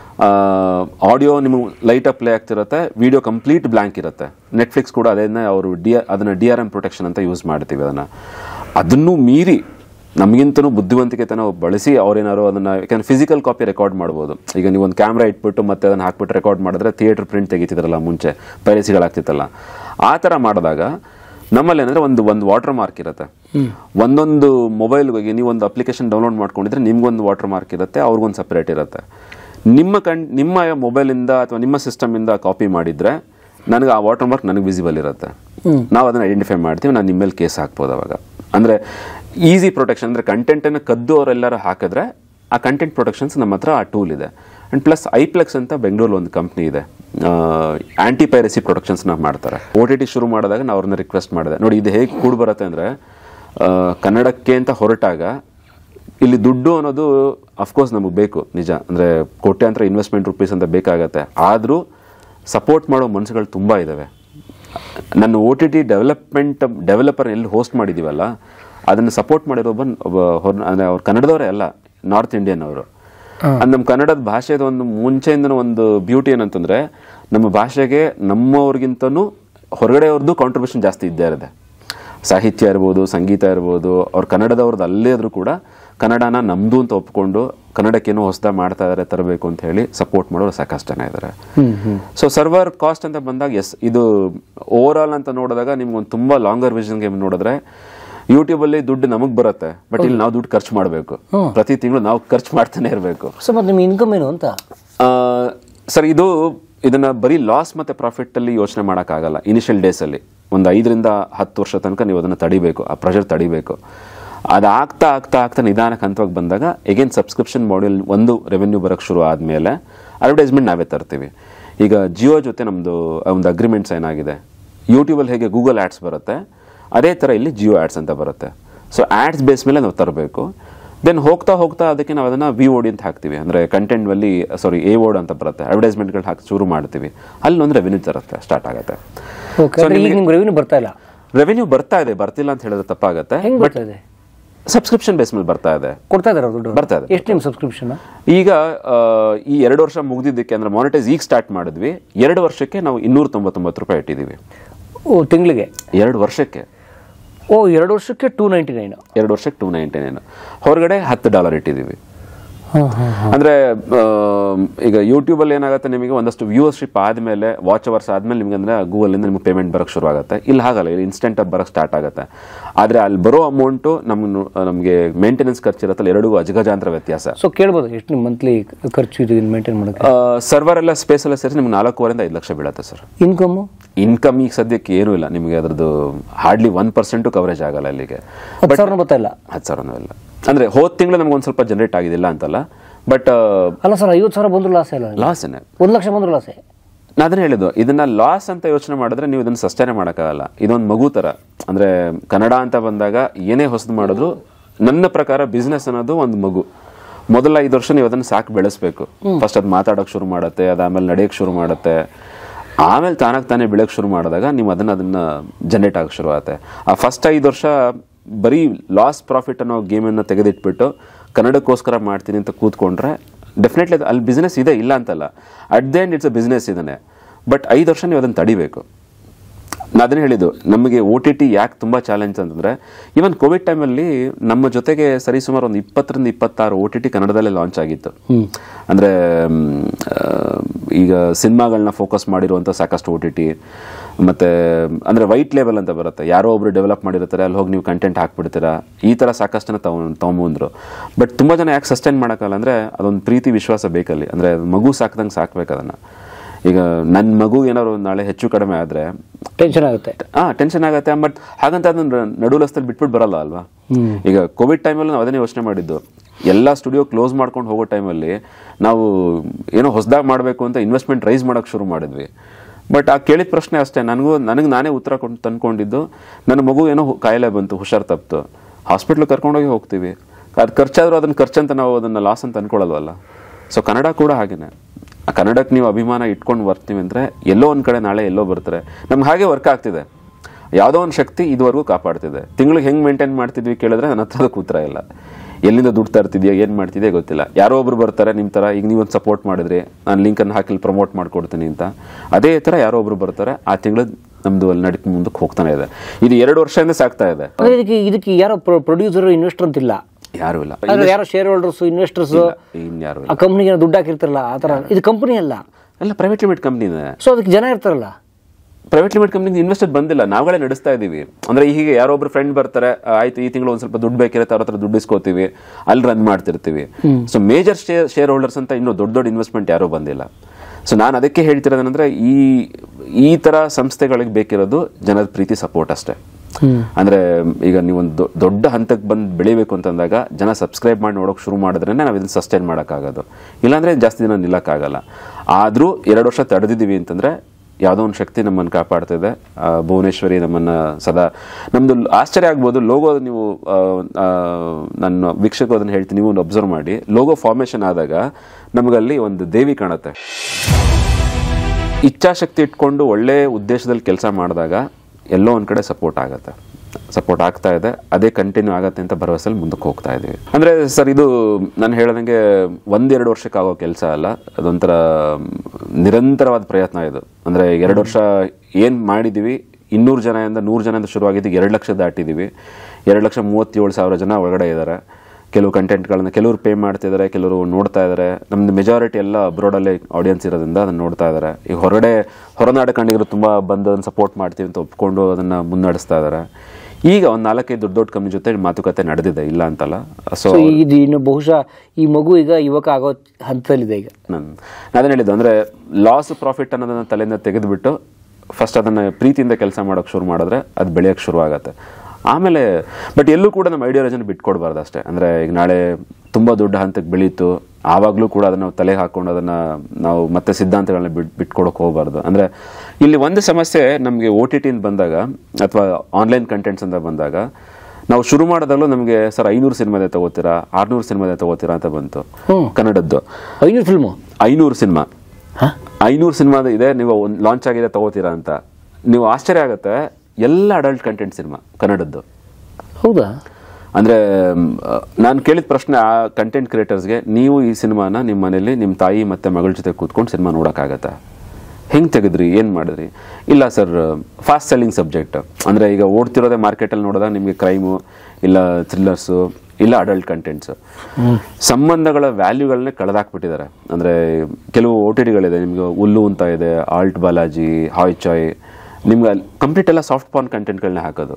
ಆಡಿಯೋ ನಿಮಗೆ ಲೈಟಾಗಿ ಪ್ಲೇ ಆಗ್ತಿರುತ್ತೆ, ವಿಡಿಯೋ ಕಂಪ್ಲೀಟ್ ಬ್ಲ್ಯಾಂಕ್ ಇರುತ್ತೆ. ನೆಟ್ಫ್ಲಿಕ್ಸ್ ಕೂಡ ಅದನ್ನ ಅವರು ಡಿ ಅದನ್ನು ಡಿ ಆರ್ ಎಮ್ ಪ್ರೊಟೆಕ್ಷನ್ ಅಂತ ಯೂಸ್ ಮಾಡ್ತೀವಿ. ಅದನ್ನು ಅದನ್ನು ಮೀರಿ ನಮಗಿಂತನೂ ಬುದ್ಧಿವಂತಿಕೆತನ ಬಳಸಿ ಅವ್ರೇನಾದ್ರು ಅದನ್ನು, ಯಾಕಂದ್ರೆ ಫಿಸಿಕಲ್ ಕಾಪಿ ರೆಕಾರ್ಡ್ ಮಾಡ್ಬೋದು. ಈಗ ನೀವು ಒಂದು ಕ್ಯಾಮ್ರಾ ಇಟ್ಬಿಟ್ಟು ಮತ್ತೆ ಅದನ್ನು ಹಾಕ್ಬಿಟ್ಟು ರೆಕಾರ್ಡ್ ಮಾಡಿದ್ರೆ ಥಿಯೇಟರ್ ಪ್ರಿಂಟ್ ತೆಗಿತಿದ್ರಲ್ಲ ಮುಂಚೆ, ಪೈರಸಿಗಳಾಗ್ತಿತ್ತಲ್ಲ, ಆ ಥರ ಮಾಡಿದಾಗ ನಮ್ಮಲ್ಲಿ ಏನಂದ್ರೆ ಒಂದು ಒಂದು ವಾಟರ್ ಮಾರ್ಕ್ ಇರುತ್ತೆ. ಒಂದೊಂದು ಮೊಬೈಲ್ಗೆ ನೀವು ಒಂದು ಅಪ್ಲಿಕೇಶನ್ ಡೌನ್ಲೋಡ್ ಮಾಡ್ಕೊಂಡಿದ್ರೆ ನಿಮ್ಗೊಂದು ವಾಟರ್ ಮಾರ್ಕ್ ಇರುತ್ತೆ, ಅವ್ರಿಗೊಂದು ಸಪ್ರೇಟ್ ಇರುತ್ತೆ. ನಿಮ್ಮ ಕಣ್ ನಿಮ್ಮ ಮೊಬೈಲಿಂದ ಅಥವಾ ನಿಮ್ಮ ಸಿಸ್ಟಮಿಂದ ಕಾಪಿ ಮಾಡಿದರೆ ನನಗೆ ಆ ವಾಟರ್ ಮಾರ್ಕ್ ನನಗೆ ವಿಸಿಬಲ್ ಇರುತ್ತೆ. ನಾವು ಅದನ್ನು ಐಡೆಂಟಿಫೈ ಮಾಡ್ತೀವಿ, ನಾನು ನಿಮ್ಮ ಮೇಲೆ ಕೇಸ್ ಹಾಕ್ಬೋದು ಅವಾಗ. ಅಂದರೆ ಈಸಿ ಪ್ರೊಟೆಕ್ಷನ್, ಅಂದರೆ ಕಂಟೆಂಟನ್ನು ಕದ್ದು ಅವರೆಲ್ಲರೂ ಹಾಕಿದ್ರೆ ಆ ಕಂಟೆಂಟ್ ಪ್ರೊಟೆಕ್ಷನ್ಸ್ ನಮ್ಮ ಹತ್ರ ಆ ಟೂಲ್ ಇದೆ. ಆ್ಯಂಡ್ ಪ್ಲಸ್ ಐಪ್ಲೆಕ್ಸ್ ಅಂತ ಬೆಂಗಳೂರು ಒಂದು ಕಂಪ್ನಿ ಇದೆ, ಆ್ಯಂಟಿ ಪೈರಸಿ ಪ್ರೊಟೆಕ್ಷನ್ಸ್ನ ಮಾಡ್ತಾರೆ. ಓ ಟಿ ಟಿ ಶುರು ಮಾಡಿದಾಗ ನಾವು ಅವ್ರನ್ನ ರಿಕ್ವೆಸ್ಟ್ ಮಾಡಿದೆ, ನೋಡಿ ಇದು ಹೇಗೆ ಕೂಡಿ ಬರುತ್ತೆ ಅಂದರೆ, ಕನ್ನಡಕ್ಕೆ ಅಂತ ಹೊರಟಾಗ ಇಲ್ಲಿ ದುಡ್ಡು ಅನ್ನೋದು ಅಫ್ಕೋರ್ಸ್ ನಮಗೆ ಬೇಕು ನಿಜ, ಅಂದರೆ ಕೋಟ್ಯಾಂತರ ಇನ್ವೆಸ್ಟ್ಮೆಂಟ್ ರುಪೀಸ್ ಅಂತ ಬೇಕಾಗತ್ತೆ. ಆದರೂ ಸಪೋರ್ಟ್ ಮಾಡೋ ಮನಸ್ಸುಗಳು ತುಂಬ ಇದ್ದಾವೆ. ನನ್ನ O T T development developer ಎಲ್ಲಿ ಹೋಸ್ಟ್ ಮಾಡಿದ್ದೀವಲ್ಲ, ಅದನ್ನು ಸಪೋರ್ಟ್ ಮಾಡಿರೋ ಒಬ್ಬ ಒಬ್ಬ ಹೊರ ಅಂದರೆ ಅವ್ರು ಕನ್ನಡದವರೇ ಅಲ್ಲ, ನಾರ್ತ್ ಇಂಡಿಯನ್ ಅವರು. ಅದು ನಮ್ಮ ಕನ್ನಡದ ಭಾಷೆದು ಒಂದು ಮುಂಚೆಯಿಂದನೂ ಒಂದು ಬ್ಯೂಟಿ ಏನಂತಂದರೆ, ನಮ್ಮ ಭಾಷೆಗೆ ನಮ್ಮವ್ರಿಗಿಂತನೂ ಹೊರಗಡೆಯವ್ರದ್ದು ಕಾಂಟ್ರಿಬ್ಯೂಷನ್ ಜಾಸ್ತಿ ಇದ್ದೇ ಇರುತ್ತೆ. ಸಾಹಿತ್ಯ ಇರ್ಬೋದು, ಸಂಗೀತ ಇರ್ಬೋದು, ಅವ್ರು ಕನ್ನಡದವ್ರದ್ದು ಅಲ್ಲೇ ಆದರೂ ಕೂಡ ಕನ್ನಡನ ನಮ್ಮದು ಅಂತ ಒಪ್ಕೊಂಡು ಕನ್ನಡಕ್ಕೇನೋ ಹೊಸದಾಗಿ ಮಾಡ್ತಾ ಇದ್ದಾರೆ, ತರಬೇಕು ಅಂತ ಹೇಳಿ ಸಪೋರ್ಟ್ ಮಾಡೋರು ಸಾಕಷ್ಟು ಜನ ಇದ್ದಾರೆ. ಸೊ ಸರ್ವರ್ ಕಾಸ್ಟ್ ಅಂತ ಬಂದಾಗ ಎಸ್, ಇದು ಓವರ್ ಆಲ್ ಅಂತ ನೋಡಿದಾಗ ನಿಮ್ಗೊಂದು ತುಂಬ ಲಾಂಗರ್ ವಿಷನ್ಗೆ ನೋಡಿದ್ರೆ ಯೂಟ್ಯೂಬಲ್ಲಿ ದುಡ್ಡು ನಮಗೆ ಬರುತ್ತೆ, ಬಟ್ ಇಲ್ಲಿ ನಾವು ದುಡ್ಡು ಖರ್ಚು ಮಾಡಬೇಕು. ಪ್ರತಿ ತಿಂಗಳು ನಾವು ಖರ್ಚು ಮಾಡ್ತಾನೆ ಇರಬೇಕು. ಸೊ ಮತ್ತೆ ನಿಮ್ಮ ಇನ್ಕಮ್ ಏನು ಅಂತ ಸರ್, ಇದು ಇದನ್ನ ಬರೀ ಲಾಸ್ ಮತ್ತು ಪ್ರಾಫಿಟ್ಟಲ್ಲಿ ಯೋಚನೆ ಮಾಡೋಕ್ಕಾಗಲ್ಲ. ಇನಿಷಿಯಲ್ ಡೇಸಲ್ಲಿ ಒಂದು ಐದರಿಂದ ಹತ್ತು ವರ್ಷ ತನಕ ನೀವು ಅದನ್ನು ತಡಿಬೇಕು, ಆ ಪ್ರೆಷರ್ ತಡಿಬೇಕು. ಅದು ಆಗ್ತಾ ಆಗ್ತಾ ಆಗ್ತಾ ನಿಧಾನಕ್ಕೆ ಹಂತವಾಗಿ ಬಂದಾಗ ಎಗೇನ್ ಸಬ್ಸ್ಕ್ರಿಪ್ಷನ್ ಮಾಡೆಲ್ ಒಂದು ರೆವೆನ್ಯೂ ಬರೋಕ್ಕೆ ಶುರು ಆದಮೇಲೆ ಅಡ್ವರ್ಟೈಸ್ಮೆಂಟ್ ನಾವೇ ತರ್ತೀವಿ. ಈಗ ಜಿಯೋ ಜೊತೆ ನಮ್ಮದು ಒಂದು ಅಗ್ರಿಮೆಂಟ್ಸ್ ಏನಾಗಿದೆ, ಯೂಟ್ಯೂಬಲ್ಲಿ ಹೇಗೆ ಗೂಗಲ್ ಆ್ಯಡ್ಸ್ ಬರುತ್ತೆ ಅದೇ ಥರ ಇಲ್ಲಿ ಜಿಯೋ ಆ್ಯಡ್ಸ್ ಅಂತ ಬರುತ್ತೆ. ಸೊ ಆ್ಯಡ್ಸ್ ಬೇಸ್ ಮೇಲೆ ನಾವು ತರಬೇಕು. ದೆನ್ ಹೋಗ್ತಾ ಹೋಗ್ತಾ ಅದಕ್ಕೆ ನಾವು ಅದನ್ನು ವಿ ಓಡಿ ಅಂತ ಹಾಕ್ತೀವಿ, ಅಂದರೆ ಕಂಟೆಂಟ್ವಲ್ಲಿ ಸಾರಿ ಎ ಓಡ್ ಅಂತ ಬರುತ್ತೆ, ಅಡ್ವರ್ಟೈಸ್ಮೆಂಟ್ಗಳು ಹಾಕಿ ಶುರು ಮಾಡ್ತೀವಿ. ಅಲ್ಲಿ ಒಂದು ರೆವೆನ್ಯೂ ತರುತ್ತೆ, ಸ್ಟಾರ್ಟ್ ಆಗುತ್ತೆ. ರೆವೆನ್ಯೂ ಬರ್ತಾ ಇಲ್ಲ, ರೆವೆನ್ಯೂ ಬರ್ತಾ ಇದೆ, ಬರ್ತಿಲ್ಲ ಅಂತ ಹೇಳಿದ್ರೆ ತಪ್ಪಾಗುತ್ತೆ. ಬಟ್ ಸಬ್ಸ್ಕ್ರಿಪ್ಷನ್ ಬೇಸ್ ಮೇಲೆ ಬರ್ತಾ ಇದೆ, ಕೊಡ್ತಾ ಇದ್ದಾರೆ ದುಡ್ಡು, ಬರ್ತಾ ಇದೆ. ಎಷ್ಟು ನಿಮ್ಮ ಸಬ್ಸ್ಕ್ರಿಪ್ಷನ್? ಈಗ ಈ ಎರಡು ವರ್ಷ ಮುಗಿದಿದ್ದಕ್ಕೆ ಅಂದರೆ ಮಾನಿಟೈಸ್ ಈಗ ಸ್ಟಾರ್ಟ್ ಮಾಡಿದ್ವಿ, ಎರಡು ವರ್ಷಕ್ಕೆ ನಾವು ಇನ್ನೂರ ತೊಂಬತ್ತೊಂಬತ್ತು ರೂಪಾಯಿ ಇಟ್ಟಿದ್ದೀವಿ. ಓ, ತಿಂಗಳಿಗೆ? ಎರಡು ವರ್ಷಕ್ಕೆ. ಓ, ಎರಡು ವರ್ಷಕ್ಕೆ ಟೂ ನೈಂಟಿ ನೈನ್ ಎರಡು ವರ್ಷಕ್ಕೆ ಟೂ ನೈಂಟಿ ನೈನ್ ಹೊರಗಡೆ ಹತ್ತು ಡಾಲರ್ ಇಟ್ಟಿದ್ದೀವಿ. ಅಂದರೆ ಈಗ ಯೂಟ್ಯೂಬಲ್ಲಿ ಏನಾಗುತ್ತೆ, ನಿಮಗೆ ಒಂದಷ್ಟು ವ್ಯೂವರ್ಶಿಪ್ ಆದಮೇಲೆ, ವಾಚ್ ಅವರ್ಸ್ ಆದಮೇಲೆ ನಿಮ್ಗೆ ಅಂದರೆ ಗೂಗಲಿಂದ ನಿಮ್ಗೆ ಪೇಮೆಂಟ್ ಬರೋಕ್ಕೆ ಶುರು ಆಗುತ್ತೆ. ಇಲ್ಲಿ ಹಾಗಲ್ಲ, ಇಲ್ಲಿ ಇನ್ಸ್ಟೆಂಟ್ ಆಗಿ ಬರೋಕ್ಕೆ ಸ್ಟಾರ್ಟ್ ಆಗುತ್ತೆ. ಆದರೆ ಅಲ್ಲಿ ಬರೋ ಅಮೌಂಟು ನಮ್ಗೆ ನಮಗೆ ಮೇಂಟೆನೆನ್ಸ್ ಖರ್ಚು ಇರುತ್ತಲ್ಲ, ಎರಡೂ ಅಜಗಜಾಂತರ ವ್ಯತ್ಯಾಸ. ಸೊ ಕೇಳ್ಬೋದು ಎಷ್ಟು ನಿಮ್ಮ ಮಂತ್ಲಿ ಖರ್ಚು ಇದು ಮೇಂಟೈನ್ ಮಾಡೋಕ್ಕೆ? ಸರ್ವರ್ ಎಲ್ಲ ಸ್ಪೇಸ್ ಎಲ್ಲ ಸೇರಿಸಿ ನಿಮ್ಗೆ ನಾಲ್ಕೂವರೆಯಿಂದ ಐದು ಲಕ್ಷ ಬೀಳುತ್ತೆ ಸರ್. ಇನ್ಕಮು? ಇನ್ಕಮ್ ಈಗ ಸದ್ಯಕ್ಕೆ ಏನೂ ಇಲ್ಲ, ನಿಮಗೆ ಅದರದ್ದು ಹಾರ್ಡ್ಲಿ ಒನ್ ಪರ್ಸೆಂಟು ಕವರೇಜ್ ಆಗಲ್ಲ ಅಲ್ಲಿಗೆ. ಹತ್ತು ಸಾವಿರ ಬರ್ತಾ ಇಲ್ಲ? ಹತ್ತು ಸಾವಿರನೂ ಇಲ್ಲ. ಅಂದರೆ ಹೋದ ತಿಂಗಳು ನಮ್ಗೆ ಒಂದು ಸ್ವಲ್ಪ ಜನರೇಟ್ ಆಗಿದಿಲ್ಲ ಅಂತಲ್ಲ, ಬಟ್ ಅಲ್ಲ ಸರ್, ಐವತ್ತು ಸಾವಿರ ಬಂದ್ರು ಲಾಸ್ ಇಲ್ಲ? ಲಾಸೇನೆ. ಒಂದು ಲಕ್ಷ ಬಂದ್ರು ಲಾಸೇ. ನಾನು ಅದನ್ನ ಹೇಳಿದ್ದು, ಇದನ್ನ ಲಾಸ್ ಅಂತ ಯೋಚನೆ ಮಾಡಿದ್ರೆ ನೀವು ಇದನ್ನು ಸಸ್ಟೈನ್ ಮಾಡೋಕ್ಕಾಗಲ್ಲ. ಇದೊಂದು ಮಗು ಥರ. ಅಂದರೆ ಕನ್ನಡ ಅಂತ ಬಂದಾಗ ಏನೇ ಹೊಸದು ಮಾಡಿದ್ರು, ನನ್ನ ಪ್ರಕಾರ ಬಿಸ್ನೆಸ್ ಅನ್ನೋದು ಒಂದು ಮಗು. ಮೊದಲ ಐದು ವರ್ಷ ನೀವು ಅದನ್ನು ಸಾಕು ಬೆಳೆಸಬೇಕು. ಫಸ್ಟ್ ಅದು ಮಾತಾಡೋಕೆ ಶುರು ಮಾಡುತ್ತೆ, ಅದಾದಮೇಲೆ ನಡೆಯೋಕ್ಕೆ ಶುರು ಮಾಡುತ್ತೆ, ಆಮೇಲೆ ತಾನಾಗಿ ತಾನೇ ಬೆಳೆಯೋಕ್ಕೆ ಶುರು ಮಾಡಿದಾಗ ನೀವು ಅದನ್ನು ಅದನ್ನು ಜನ್ರೇಟ್ ಆಗೋಕ್ಕೆ ಶುರು ಆಗುತ್ತೆ. ಆ ಫಸ್ಟ್ ಐದು ವರ್ಷ ಬರೀ ಲಾಸ್ ಪ್ರಾಫಿಟ್ ಅನ್ನೋ ಗೇಮನ್ನು ತೆಗೆದಿಟ್ಬಿಟ್ಟು ಕನ್ನಡಕ್ಕೋಸ್ಕರ ಮಾಡ್ತೀನಿ ಅಂತ ಕೂತ್ಕೊಂಡ್ರೆ ಡೆಫಿನೆಟ್ಲಿ ಅದು ಅಲ್ಲಿ ಬಿಸ್ನೆಸ್ ಇದೆ, ಇಲ್ಲ ಅಂತಲ್ಲ. At the end it's a business ಇದನ್ನೇ. ಬಟ್ ಐದು ವರ್ಷ ನೀವು ಅದನ್ನು ತಡಿಬೇಕು. ನಾನು ಅದನ್ನೇ ಹೇಳಿದ್ದು, ನಮಗೆ ಓ ಟಿ ಟಿ ಯಾಕೆ ತುಂಬ ಚಾಲೆಂಜ್ ಅಂತಂದರೆ, ಈವನ್ ಕೋವಿಡ್ ಟೈಮಲ್ಲಿ ನಮ್ಮ ಜೊತೆಗೆ ಸರಿಸುಮಾರು ಒಂದು ಇಪ್ಪತ್ತರಿಂದ ಇಪ್ಪತ್ತಾರು ಓ ಟಿ ಟಿ ಕನ್ನಡದಲ್ಲೇ ಲಾಂಚ್ ಆಗಿತ್ತು. ಅಂದರೆ ಈಗ ಸಿನಿಮಾಗಳನ್ನ ಫೋಕಸ್ ಮಾಡಿರುವಂಥ ಸಾಕಷ್ಟು ಓ ಟಿ ಟಿ, ಮತ್ತು ಅಂದರೆ ವೈಟ್ ಲೇಬಲ್ ಅಂತ ಬರುತ್ತೆ, ಯಾರೋ ಒಬ್ರು ಡೆವಲಪ್ ಮಾಡಿರ್ತಾರೆ, ಅಲ್ಲಿ ಹೋಗಿ ನೀವು ಕಂಟೆಂಟ್ ಹಾಕ್ಬಿಡ್ತೀರಾ, ಈ ಥರ ಸಾಕಷ್ಟು ಜನ ತಗೊಂಡು ತೊಗೊಂಬಂದರು. ಬಟ್ ತುಂಬ ಜನ ಯಾಕೆ ಸಸ್ಟೈನ್ ಮಾಡೋಕ್ಕಲ್ಲ ಅಂದರೆ, ಅದೊಂದು ಪ್ರೀತಿ ವಿಶ್ವಾಸ ಬೇಕಲ್ಲಿ. ಅಂದರೆ ಮಗು ಸಾಕ್ದಂಗೆ ಸಾಕ್ಬೇಕು ಅದನ್ನು. ಈಗ ನನ್ನ ಮಗು ಏನಾದ್ರು ನಾಳೆ ಹೆಚ್ಚು ಕಡಿಮೆ ಆದರೆ ಟೆನ್ಷನ್ ಆಗುತ್ತೆ. ಹಾಂ ಟೆನ್ಷನ್ ಆಗುತ್ತೆ. ಬಟ್ ಹಾಗಂತ ಅದನ್ನು ನಡುವಲಸ್ತಲ್ಲಿ ಬಿಟ್ಬಿಟ್ಟು ಬರಲ್ಲ ಅಲ್ವಾ. ಈಗ ಕೋವಿಡ್ ಟೈಮಲ್ಲಿ ನಾವು ಅದನ್ನೇ ಯೋಚನೆ ಮಾಡಿದ್ದು, ಎಲ್ಲ ಸ್ಟುಡಿಯೋ ಕ್ಲೋಸ್ ಮಾಡ್ಕೊಂಡು ಹೋಗೋ ಟೈಮಲ್ಲಿ ನಾವು ಏನೋ ಹೊಸದಾಗಿ ಮಾಡಬೇಕು ಅಂತ ಇನ್ವೆಸ್ಟ್ಮೆಂಟ್ ರೈಸ್ ಮಾಡೋಕ್ಕೆ ಶುರು ಮಾಡಿದ್ವಿ. ಬಟ್ ಆ ಕೇಳಿದ ಪ್ರಶ್ನೆ ಅಷ್ಟೇ, ನನಗೂ ನನಗೆ ನಾನೇ ಉತ್ತರ ಕೊಂಡು ತಂದ್ಕೊಂಡಿದ್ದು, ನನ್ನ ಮಗು ಏನೋ ಕಾಯಿಲೆ ಬಂತು, ಹುಷಾರು ತಪ್ಪಿತು, ಹಾಸ್ಪಿಟ್ಲಿಗೆ ಕರ್ಕೊಂಡೋಗಿ ಹೋಗ್ತೀವಿ, ಅದು ಖರ್ಚಾದರೂ ಅದನ್ನು ಖರ್ಚಂತ ನಾವು ಅದನ್ನು ಲಾಸ್ ಅಂತ ಅಂದ್ಕೊಳ್ಳಲ್ವಲ್ಲ. ಸೊ ಕನ್ನಡ ಕೂಡ ಹಾಗೇನೆ, ಆ ಕನ್ನಡಕ್ಕೆ ನೀವು ಅಭಿಮಾನ ಇಟ್ಕೊಂಡು ಬರ್ತೀವಿ ಅಂದರೆ ಎಲ್ಲೋ ಒಂದು ಕಡೆ ನಾಳೆ ಎಲ್ಲೋ ಬರ್ತಾರೆ. ನಮ್ಗೆ ಹಾಗೆ ವರ್ಕ್ ಆಗ್ತಿದೆ, ಯಾವುದೋ ಒಂದು ಶಕ್ತಿ ಇದುವರೆಗೂ ಕಾಪಾಡ್ತಿದೆ. ತಿಂಗಳಿಗೆ ಹೆಂಗೆ ಮೇಂಟೈನ್ ಮಾಡ್ತಿದ್ವಿ ಕೇಳಿದ್ರೆ ನನ್ನ ಹತ್ರ ಅದಕ್ಕೆ ಉತ್ತರ ಇಲ್ಲ. ಎಲ್ಲಿಂದ ದುಡ್ಡು ತರ್ತಿದ್ಯಾ, ಏನು ಮಾಡ್ತಿದ್ಯಾ ಗೊತ್ತಿಲ್ಲ. ಯಾರೋ ಒಬ್ರು ಬರ್ತಾರೆ ನಿಮ್ಮ ಥರ, ಈಗ ನೀವೊಂದು ಸಪೋರ್ಟ್ ಮಾಡಿದ್ರಿ, ನಾನು ಲಿಂಕನ್ನು ಹಾಕಿ ಪ್ರಮೋಟ್ ಮಾಡ್ಕೊಡ್ತೀನಿ ಅಂತ, ಅದೇ ಥರ ಯಾರೋ ಒಬ್ರು ಬರ್ತಾರೆ, ಆ ತಿಂಗಳು ನಮ್ದು ಅಲ್ಲಿ ನಡಕ್ ಮುಂದಕ್ಕೆ ಹೋಗ್ತಾನೆ ಇದೆ. ಇದು ಎರಡು ವರ್ಷದಿಂದ ಸಾಕ್ತಾ ಇದೆ. ಅಂದ್ರೆ ಇದಕ್ಕೆ ಇದಕ್ಕೆ ಯಾರೋ ಪ್ರೊಡ್ಯೂಸರ್ ಇನ್ವೆಸ್ಟರ್ ಅಂತಿಲ್ಲ, ಯಾರು ಇಲ್ಲ, ಯಾರೋ ಶೇರ್ ಹೋಲ್ಡರ್ಸ್ ಇನ್ವೆಸ್ಟರ್ಸ್ ಇನ್ಯಾರು ಆ ಕಂಪ್ನಿಗೆ ದುಡ್ಡು ಹಾಕಿರ್ತಾರಲ್ಲ ಆ ಥರ. ಇದು ಕಂಪ್ನಿ ಅಲ್ಲ, ಎಲ್ಲ ಪ್ರೈವೇಟ್ ಲಿಮಿಟೆಡ್ ಕಂಪ್ನಿನೇ. ಸೊ ಅದಕ್ಕೆ ಜನ ಇರ್ತಾರಲ್ಲ. ಪ್ರೈವೇಟ್ ಲಿಮಿಟೆಡ್ ಕಂಪ್ನಿಗೆ ಇನ್ವೆಸ್ಟರ್ ಬಂದಿಲ್ಲ, ನಾವುಗಳೇ ನಡೆಸ್ತಾ ಇದೀವಿ. ಅಂದ್ರೆ ಹೀಗೆ ಯಾರೊಬ್ರು ಫ್ರೆಂಡ್ ಬರ್ತಾರೆ, ಆಯ್ತು ಈ ತಿಂಗಳು ಒಂದ್ ಸ್ವಲ್ಪ ದುಡ್ಡು ಬೇಕಿರುತ್ತೆ, ಅವ್ರ ಹತ್ರ ದುಡ್ಡು ಇಸ್ಕೋತೀವಿ, ಅಲ್ಲಿ ರನ್ ಮಾಡ್ತಿರ್ತೀವಿ. So major share shareholders ಅಂತ ಇನ್ನೂ ದೊಡ್ಡ ದೊಡ್ಡ ಇನ್ವೆಸ್ಟ್ಮೆಂಟ್ ಯಾರೂ ಬಂದಿಲ್ಲ. ಸೊ ನಾನು ಅದಕ್ಕೆ ಹೇಳ್ತಿರೋದೇನಂದ್ರೆ ಈ ಈ ತರ ಸಂಸ್ಥೆಗಳಿಗೆ ಬೇಕಿರೋದು ಜನದ ಪ್ರೀತಿ, ಸಪೋರ್ಟ್ ಅಷ್ಟೇ. ಅಂದ್ರೆ ಈಗ ನೀವೊಂದು ದೊಡ್ಡ ಹಂತಕ್ಕೆ ಬಂದು ಬೆಳಿಬೇಕು ಅಂತಂದಾಗ ಜನ ಸಬ್ಸ್ಕ್ರೈಬ್ ಮಾಡಿ ನೋಡೋಕೆ ಶುರು ಮಾಡಿದ್ರೆ ನಾವು ಇದನ್ನ ಸಸ್ಟೈನ್ ಮಾಡೋಕ್ಕಾಗೋದು, ಇಲ್ಲಾಂದ್ರೆ ಜಾಸ್ತಿ ದಿನ ನಿಲ್ಲಕ್ಕಾಗಲ್ಲ. ಆದ್ರೂ ಎರಡು ವರ್ಷ ತಡೆದಿದ್ದೀವಿ ಅಂತಂದ್ರೆ ಯಾವುದೋ ಒಂದು ಶಕ್ತಿ ನಮ್ಮನ್ನು ಕಾಪಾಡ್ತಿದೆ. ಭುವನೇಶ್ವರಿ ನಮ್ಮನ್ನು ಸದಾ, ನಮ್ದು ಆಶ್ಚರ್ಯ ಆಗ್ಬೋದು, ಲೋಗೋ ನೀವು ನನ್ನ ವೀಕ್ಷಕರು ಅದನ್ನು ಹೇಳ್ತೀನಿ, ನೀವು ಒಂದು ಅಬ್ಸರ್ವ್ ಮಾಡಿ, ಲೋಗೋ ಫಾರ್ಮೇಷನ್ ಆದಾಗ ನಮಗಲ್ಲಿ ಒಂದು ದೇವಿ ಕಾಣುತ್ತೆ. ಇಚ್ಛಾಶಕ್ತಿ ಇಟ್ಕೊಂಡು ಒಳ್ಳೆ ಉದ್ದೇಶದಲ್ಲಿ ಕೆಲಸ ಮಾಡಿದಾಗ ಎಲ್ಲೋ ಒಂದು ಕಡೆ ಸಪೋರ್ಟ್ ಆಗುತ್ತೆ, ಸಪೋರ್ಟ್ ಆಗ್ತಾ ಇದೆ. ಅದೇ ಕಂಟಿನ್ಯೂ ಆಗತ್ತೆ ಅಂತ ಭರವಸೆಯಲ್ಲಿ ಮುಂದಕ್ಕೆ ಹೋಗ್ತಾ ಇದೀವಿ. ಅಂದ್ರೆ ಸರ್, ಇದು ನಾನು ಹೇಳ್ದಂಗೆ ಒಂದೆರಡು ವರ್ಷಕ್ಕೆ ಆಗೋ ಕೆಲಸ ಅಲ್ಲ, ಅದೊಂಥರ ನಿರಂತರವಾದ ಪ್ರಯತ್ನ ಇದು. ಅಂದ್ರೆ ಎರಡು ವರ್ಷ ಏನ್ ಮಾಡಿದೀವಿ, ಇನ್ನೂರು ಜನದಿಂದ ನೂರು ಜನದಿಂದ ಶುರುವಾಗಿದ್ದು ಎರಡು ಲಕ್ಷ ದಾಟಿದೀವಿ. ಎರಡು ಲಕ್ಷ ಮೂವತ್ತೇಳು ಸಾವಿರ ಜನ ಒಳಗಡೆ ಇದ್ದಾರೆ. ಕೆಲವು ಕಂಟೆಂಟ್ಗಳನ್ನ ಕೆಲವರು ಪೇ ಮಾಡ್ತಿದ್ದಾರೆ, ಕೆಲವರು ನೋಡ್ತಾ ಇದ್ದಾರೆ. ನಮ್ದು ಮೆಜಾರಿಟಿ ಎಲ್ಲ ಅಬ್ರಾಡಲ್ಲೇ ಆಡಿಯನ್ಸ್ ಇರೋದ್ರಿಂದ ಅದನ್ನು ನೋಡ್ತಾ ಇದ್ದಾರೆ. ಈಗ ಹೊರಗಡೆ ಹೊರನಾಡು ಕಂಡಿದ್ರು ತುಂಬ ಬಂದು ಅದನ್ನು ಸಪೋರ್ಟ್ ಮಾಡ್ತೀವಿ ಅಂತ ಒಪ್ಕೊಂಡು ಅದನ್ನು ಮುನ್ನಡೆಸ್ತಾ ಇದ್ದಾರೆ. ಈಗ ಒಂದು ನಾಲ್ಕೈದು ದೊಡ್ಡ ದೊಡ್ಡ ಕಂಪ್ನಿ ಜೊತೆ ಮಾತುಕತೆ ನಡೆದಿದೆ, ಇಲ್ಲ ಅಂತಲ್ಲ. ಸೊ ಇದು ಇನ್ನು ಬಹುಶಃ ಈ ಮಗು ಈಗ ಯುವಕ ಆಗೋ ಹಂತದಲ್ಲಿದೆ. ಈಗ ನಾನು ಅದನ್ನ ಹೇಳಿದ್ದು ಅಂದರೆ ಲಾಸ್ ಪ್ರಾಫಿಟ್ ಅನ್ನೋದನ್ನ ತಲೆಯಿಂದ ತೆಗೆದುಬಿಟ್ಟು ಫಸ್ಟ್ ಅದನ್ನು ಪ್ರೀತಿಯಿಂದ ಕೆಲಸ ಮಾಡೋಕ್ಕೆ ಶುರು ಮಾಡಿದ್ರೆ ಅದು ಬೆಳೆಯೋಕ್ಕೆ ಶುರು ಆಗುತ್ತೆ. ಆಮೇಲೆ ಬಟ್ ಎಲ್ಲೂ ಕೂಡ ನಮ್ಮ ಐಡಿಯಾಲಜಿನ ಬಿಟ್ಕೊಡ್ಬಾರ್ದು ಅಷ್ಟೇ. ಅಂದರೆ ಈಗ ನಾಳೆ ತುಂಬ ದೊಡ್ಡ ಹಂತಕ್ಕೆ ಬೆಳೀತು, ಆವಾಗಲೂ ಕೂಡ ಅದನ್ನು ತಲೆಗೆ ಹಾಕ್ಕೊಂಡು ಅದನ್ನು ನಾವು ಮತ್ತೆ ಸಿದ್ಧಾಂತಗಳನ್ನ ಬಿಟ್ಟು ಬಿಟ್ಕೊಡೋಕೆ ಹೋಗಬಾರ್ದು. ಅಂದರೆ ಇಲ್ಲಿ ಒಂದು ಸಮಸ್ಯೆ ನಮಗೆ ಓ ಟಿ ಟಿಯಿಂದ ಬಂದಾಗ ಅಥವಾ ಆನ್ಲೈನ್ ಕಂಟೆಂಟ್ಸ್ ಅಂತ ಬಂದಾಗ, ನಾವು ಶುರು ಮಾಡೋದಾಗಲೂ ನಮಗೆ ಸರ್ ಐನೂರು ಸಿನಿಮಾದೇ ತಗೋತೀರಾ, ಆರ್ನೂರು ಸಿನಿಮಾದೇ ತಗೋತೀರಾ ಅಂತ ಬಂತು. ಕನ್ನಡದ್ದು ಐನೂರು ಫಿಲ್ಮು ಐನೂರು ಸಿನಿಮಾ ಐನೂರು ಸಿನಿಮಾದ ಇದೆ, ನೀವು ಒಂದು ಲಾಂಚ್ ಆಗಿದೆ ತಗೋತೀರಾ ಅಂತ. ನೀವು ಆಶ್ಚರ್ಯ ಆಗುತ್ತೆ, ಎಲ್ಲ ಅಡಲ್ಟ್ ಕಂಟೆಂಟ್ ಸಿನಿಮಾ ಕನ್ನಡದ್ದು. ಹೌದಾ? ಅಂದರೆ ನಾನು ಕೇಳಿದ ಪ್ರಶ್ನೆ ಆ ಕಂಟೆಂಟ್ ಕ್ರಿಯೇಟರ್ಸ್ಗೆ, ನೀವು ಈ ಸಿನಿಮಾನ ನಿಮ್ಮ ಮನೇಲಿ ನಿಮ್ಮ ತಾಯಿ ಮತ್ತು ಮಗಳ ಜೊತೆ ಕೂತ್ಕೊಂಡು ಸಿನಿಮಾ ನೋಡೋಕ್ಕಾಗತ್ತಾ? ಹೆಂಗೆ ತೆಗೆದ್ರಿ, ಏನು ಮಾಡಿದ್ರಿ? ಇಲ್ಲ ಸರ್, ಫಾಸ್ಟ್ ಸೆಲ್ಲಿಂಗ್ ಸಬ್ಜೆಕ್ಟ್. ಅಂದರೆ ಈಗ ಓಡ್ತಿರೋದೇ ಮಾರ್ಕೆಟಲ್ಲಿ ನೋಡಿದಾಗ ನಿಮಗೆ ಕ್ರೈಮು, ಇಲ್ಲ ಥ್ರಿಲ್ಲರ್ಸು, ಇಲ್ಲ ಅಡಲ್ಟ್ ಕಂಟೆಂಟ್ಸು. ಸಂಬಂಧಗಳ ವ್ಯಾಲ್ಯೂಗಳನ್ನೇ ಕಳೆದಾಕ್ಬಿಟ್ಟಿದ್ದಾರೆ. ಅಂದರೆ ಕೆಲವು ಓ ಟಿ ಟಿಗಳಿದೆ, ನಿಮಗೆ ಉಲ್ಲು ಅಂತ ಇದೆ, ಆಲ್ಟ್ ಬಾಲಾಜಿ, ಹಾಯ್ ಚಾಯ್, ನಿಮ್ಗೆ ಕಂಪ್ಲೀಟ್ ಎಲ್ಲ ಸಾಫ್ಟ್ ಪಾರ್ನ್ ಕಂಟೆಂಟ್ಗಳನ್ನ ಹಾಕೋದು.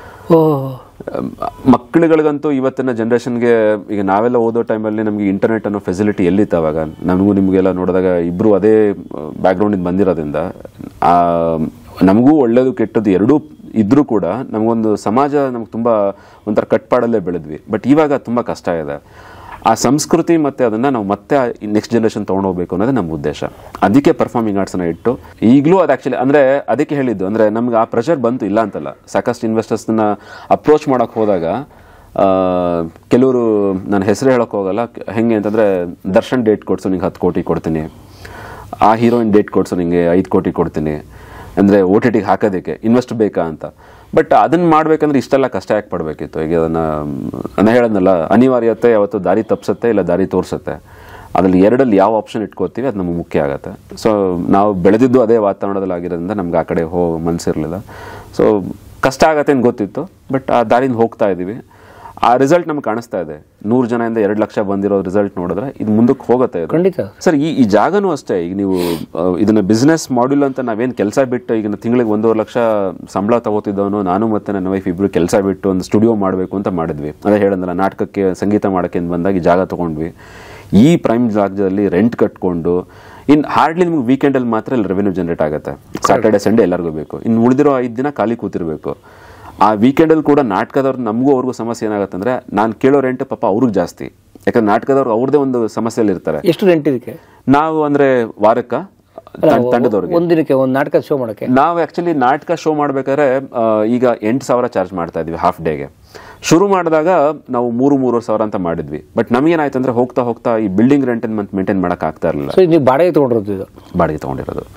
ಮಕ್ಕಳುಗಳಿಗಂತೂ ಇವತ್ತಿನ ಜನ್ರೇಷನ್ಗೆ, ಈಗ ನಾವೆಲ್ಲ ಓದೋ ಟೈಮಲ್ಲಿ ನಮಗೆ ಇಂಟರ್ನೆಟ್ ಅನ್ನೋ ಫೆಸಿಲಿಟಿ ಎಲ್ಲಿತ್ತು ಅವಾಗ. ನಮಗೂ ನಿಮಗೆಲ್ಲ ನೋಡಿದಾಗ ಇಬ್ಬರು ಅದೇ ಬ್ಯಾಕ್ಗ್ರೌಂಡಿಂದ ಬಂದಿರೋದ್ರಿಂದ ನಮಗೂ ಒಳ್ಳೇದು ಕೆಟ್ಟದ್ದು ಎರಡೂ ಇದ್ರೂ ಕೂಡ ನಮಗೊಂದು ಸಮಾಜ ನಮ್ಗೆ ತುಂಬ ಒಂಥರ ಕಟ್ಪಾಡಲ್ಲೇ ಬೆಳೆದ್ವಿ. ಬಟ್ ಇವಾಗ ತುಂಬ ಕಷ್ಟ ಇದೆ. ಆ ಸಂಸ್ಕೃತಿ ಮತ್ತು ಅದನ್ನು ನಾವು ಮತ್ತೆ ನೆಕ್ಸ್ಟ್ ಜನ್ರೇಷನ್ ತೊಗೊಂಡೋಗ್ಬೇಕು ಅನ್ನೋದೇ ನಮ್ಮ ಉದ್ದೇಶ. ಅದಕ್ಕೆ ಪರ್ಫಾರ್ಮಿಂಗ್ ಆರ್ಟ್ಸನ್ನ ಇಟ್ಟು ಈಗಲೂ ಅದು ಆ್ಯಕ್ಚುಲಿ ಅಂದರೆ ಅದಕ್ಕೆ ಹೇಳಿದ್ದು, ಅಂದರೆ ನಮ್ಗೆ ಆ ಪ್ರೆಷರ್ ಬಂತು, ಇಲ್ಲ ಅಂತಲ್ಲ. ಸಾಕಷ್ಟು ಇನ್ವೆಸ್ಟರ್ಸ್ನ ಅಪ್ರೋಚ್ ಮಾಡೋಕ್ಕೆ ಹೋದಾಗ ಕೆಲವರು, ನಾನು ಹೆಸರು ಹೇಳೋಕ್ಕೆ ಹೋಗಲ್ಲ, ಹೆಂಗೆ ಅಂತಂದರೆ ದರ್ಶನ್ ಡೇಟ್ ಕೊಡ್ಸು ನಿಂಗೆ ಹತ್ತು ಕೋಟಿ ಕೊಡ್ತೀನಿ, ಆ ಹೀರೋಯಿನ್ ಡೇಟ್ ಕೊಡ್ಸು ನಿಂಗೆ ಐದು ಕೋಟಿ ಕೊಡ್ತೀನಿ, ಅಂದರೆ ಓ ಟಿ ಟಿಗೆ ಹಾಕೋದಕ್ಕೆ ಇನ್ವೆಸ್ಟ್ ಬೇಕಾ ಅಂತ. ಬಟ್ ಅದನ್ನು ಮಾಡಬೇಕಂದ್ರೆ ಇಷ್ಟೆಲ್ಲ ಕಷ್ಟ ಯಾಕೆ ಪಡಬೇಕಿತ್ತು? ಈಗ ಅದನ್ನು ನಾನು ಹೇಳೋದಲ್ಲ, ಅನಿವಾರ್ಯತೆ ಯಾವತ್ತು ದಾರಿ ತಪ್ಪಿಸುತ್ತೆ ಇಲ್ಲ ದಾರಿ ತೋರಿಸುತ್ತೆ. ಅದರಲ್ಲಿ ಎರಡಲ್ಲಿ ಯಾವ ಆಪ್ಷನ್ ಇಟ್ಕೋತೀವಿ ಅದು ನಮಗೆ ಮುಖ್ಯ ಆಗುತ್ತೆ. ಸೊ ನಾವು ಬೆಳೆದಿದ್ದು ಅದೇ ವಾತಾವರಣದಲ್ಲಿ ಆಗಿರೋದ್ರಿಂದ ನಮ್ಗೆ ಆ ಕಡೆ ಹೋ ಮನಸ್ಸಿರಲಿಲ್ಲ. ಸೊ ಕಷ್ಟ ಆಗತ್ತೆ ಅಂತ ಗೊತ್ತಿತ್ತು, ಬಟ್ ಆ ದಾರಿಯಿಂದ ಹೋಗ್ತಾ ಇದ್ದೀವಿ. ಆ ರಿಸಲ್ಟ್ ನಮ್ಗೆ ಕಾಣಿಸ್ತಾ ಇದೆ. ನೂರು ಜನದಿಂದ ಎರಡು ಲಕ್ಷ ಬಂದಿರೋ ರಿಸಲ್ಟ್ ನೋಡಿದ್ರೆ ಇದು ಮುಂದಕ್ಕೆ ಹೋಗುತ್ತೆ. ಖಂಡಿತ ಸರ್. ಈ ಈ ಜಾಗನೂ ಅಷ್ಟೇ. ಈಗ ನೀವು ಇದನ್ನ ಬಿಸ್ನೆಸ್ ಮಾಡ್ಯೂಲ್ ಅಂತ ನಾವೇನು ಕೆಲಸ ಬಿಟ್ಟು ಈಗ ತಿಂಗಳಿಗೆ ಒಂದೂವರೆ ಲಕ್ಷ ಸಂಬಳ ತಗೋತಿದ್ದವನು ನಾನು ಮತ್ತೆ ನನ್ನ ವೈಫ್ ಇಬ್ರು ಕೆಲಸ ಬಿಟ್ಟು ಒಂದು ಸ್ಟುಡಿಯೋ ಮಾಡಬೇಕು ಅಂತ ಮಾಡಿದ್ವಿ. ಅದೇ ಹೇಳಂದಲ್ಲ, ನಾಟಕಕ್ಕೆ ಸಂಗೀತ ಮಾಡೋಕ್ಕೆ ಬಂದಾಗ ಈ ಜಾಗ ತೊಗೊಂಡ್ವಿ. ಈ ಪ್ರೈಮ್ ಜಾಗದಲ್ಲಿ ರೆಂಟ್ ಕಟ್ಕೊಂಡು ಇನ್ನು ಹಾರ್ಡ್ಲಿ ನಿಮ್ಗೆ ವೀಕೆಂಡಲ್ಲಿ ಮಾತ್ರ ಇಲ್ಲಿ ರೆವೆನ್ಯೂ ಜನರೇಟ್ ಆಗುತ್ತೆ. ಸ್ಯಾಟರ್ಡೆ ಸಂಡೇ ಎಲ್ಲರಿಗೂ ಬೇಕು. ಇನ್ನು ಉಳಿದಿರೋ ಐದು ದಿನ ಖಾಲಿ ಕೂತಿರ್ಬೇಕು. ಆ ವೀಕೆಂಡಲ್ಲಿ ಕೂಡ ನಾಟಕದವ್ರು ನಮಗೂ ಅವ್ರಿಗೂ ಸಮಸ್ಯೆ ಏನಾಗುತ್ತೆ ಅಂದರೆ, ನಾನು ಕೇಳೋ ರೆಂಟ್ ಪಾಪ ಅವ್ರಿಗೆ ಜಾಸ್ತಿ. ಯಾಕಂದ್ರೆ ನಾಟಕದವ್ರು ಅವ್ರದೇ ಒಂದು ಸಮಸ್ಯೆಯಲ್ಲಿ ಇರ್ತಾರೆ. ಎಷ್ಟು ರೆಂಟ್ ಇದಕ್ಕೆ? ನಾವು ಅಂದರೆ ವಾರಕ್ಕೆ ತಂಡದವ್ರಿಗೆ ಒಂದಿನಕ್ಕೆ ಒಂದು ನಾಟಕ ಶೋ ಮಾಡೋಕ್ಕೆ ನಾವು ಆ್ಯಕ್ಚುಲಿ ನಾಟಕ ಶೋ ಮಾಡಬೇಕಾದ್ರೆ ಈಗ ಎಂಟು ಸಾವಿರ ಚಾರ್ಜ್ ಮಾಡ್ತಾ ಇದ್ವಿ ಹಾಫ್ ಡೇಗೆ. ಶುರು ಮಾಡಿದಾಗ ನಾವು ಮೂರು ಮೂರು ಸಾವಿರ ಅಂತ ಮಾಡಿದ್ವಿ. ಬಟ್ ನಮಗೇನಾಯ್ತು ಅಂದರೆ ಹೋಗ್ತಾ ಹೋಗ್ತಾ ಈ ಬಿಲ್ಡಿಂಗ್ ರೆಂಟ್ ಮಂತ್ ಮೇಂಟೈನ್ ಮಾಡೋಕೆ ಆಗ್ತಾ ಇರಲಿಲ್ಲ. ನೀವು ಬಾಡಿಗೆ ತೊಗೊಂಡಿರೋದು? ಇದು ಬಾಡಿಗೆ ತೊಗೊಂಡಿರೋದು.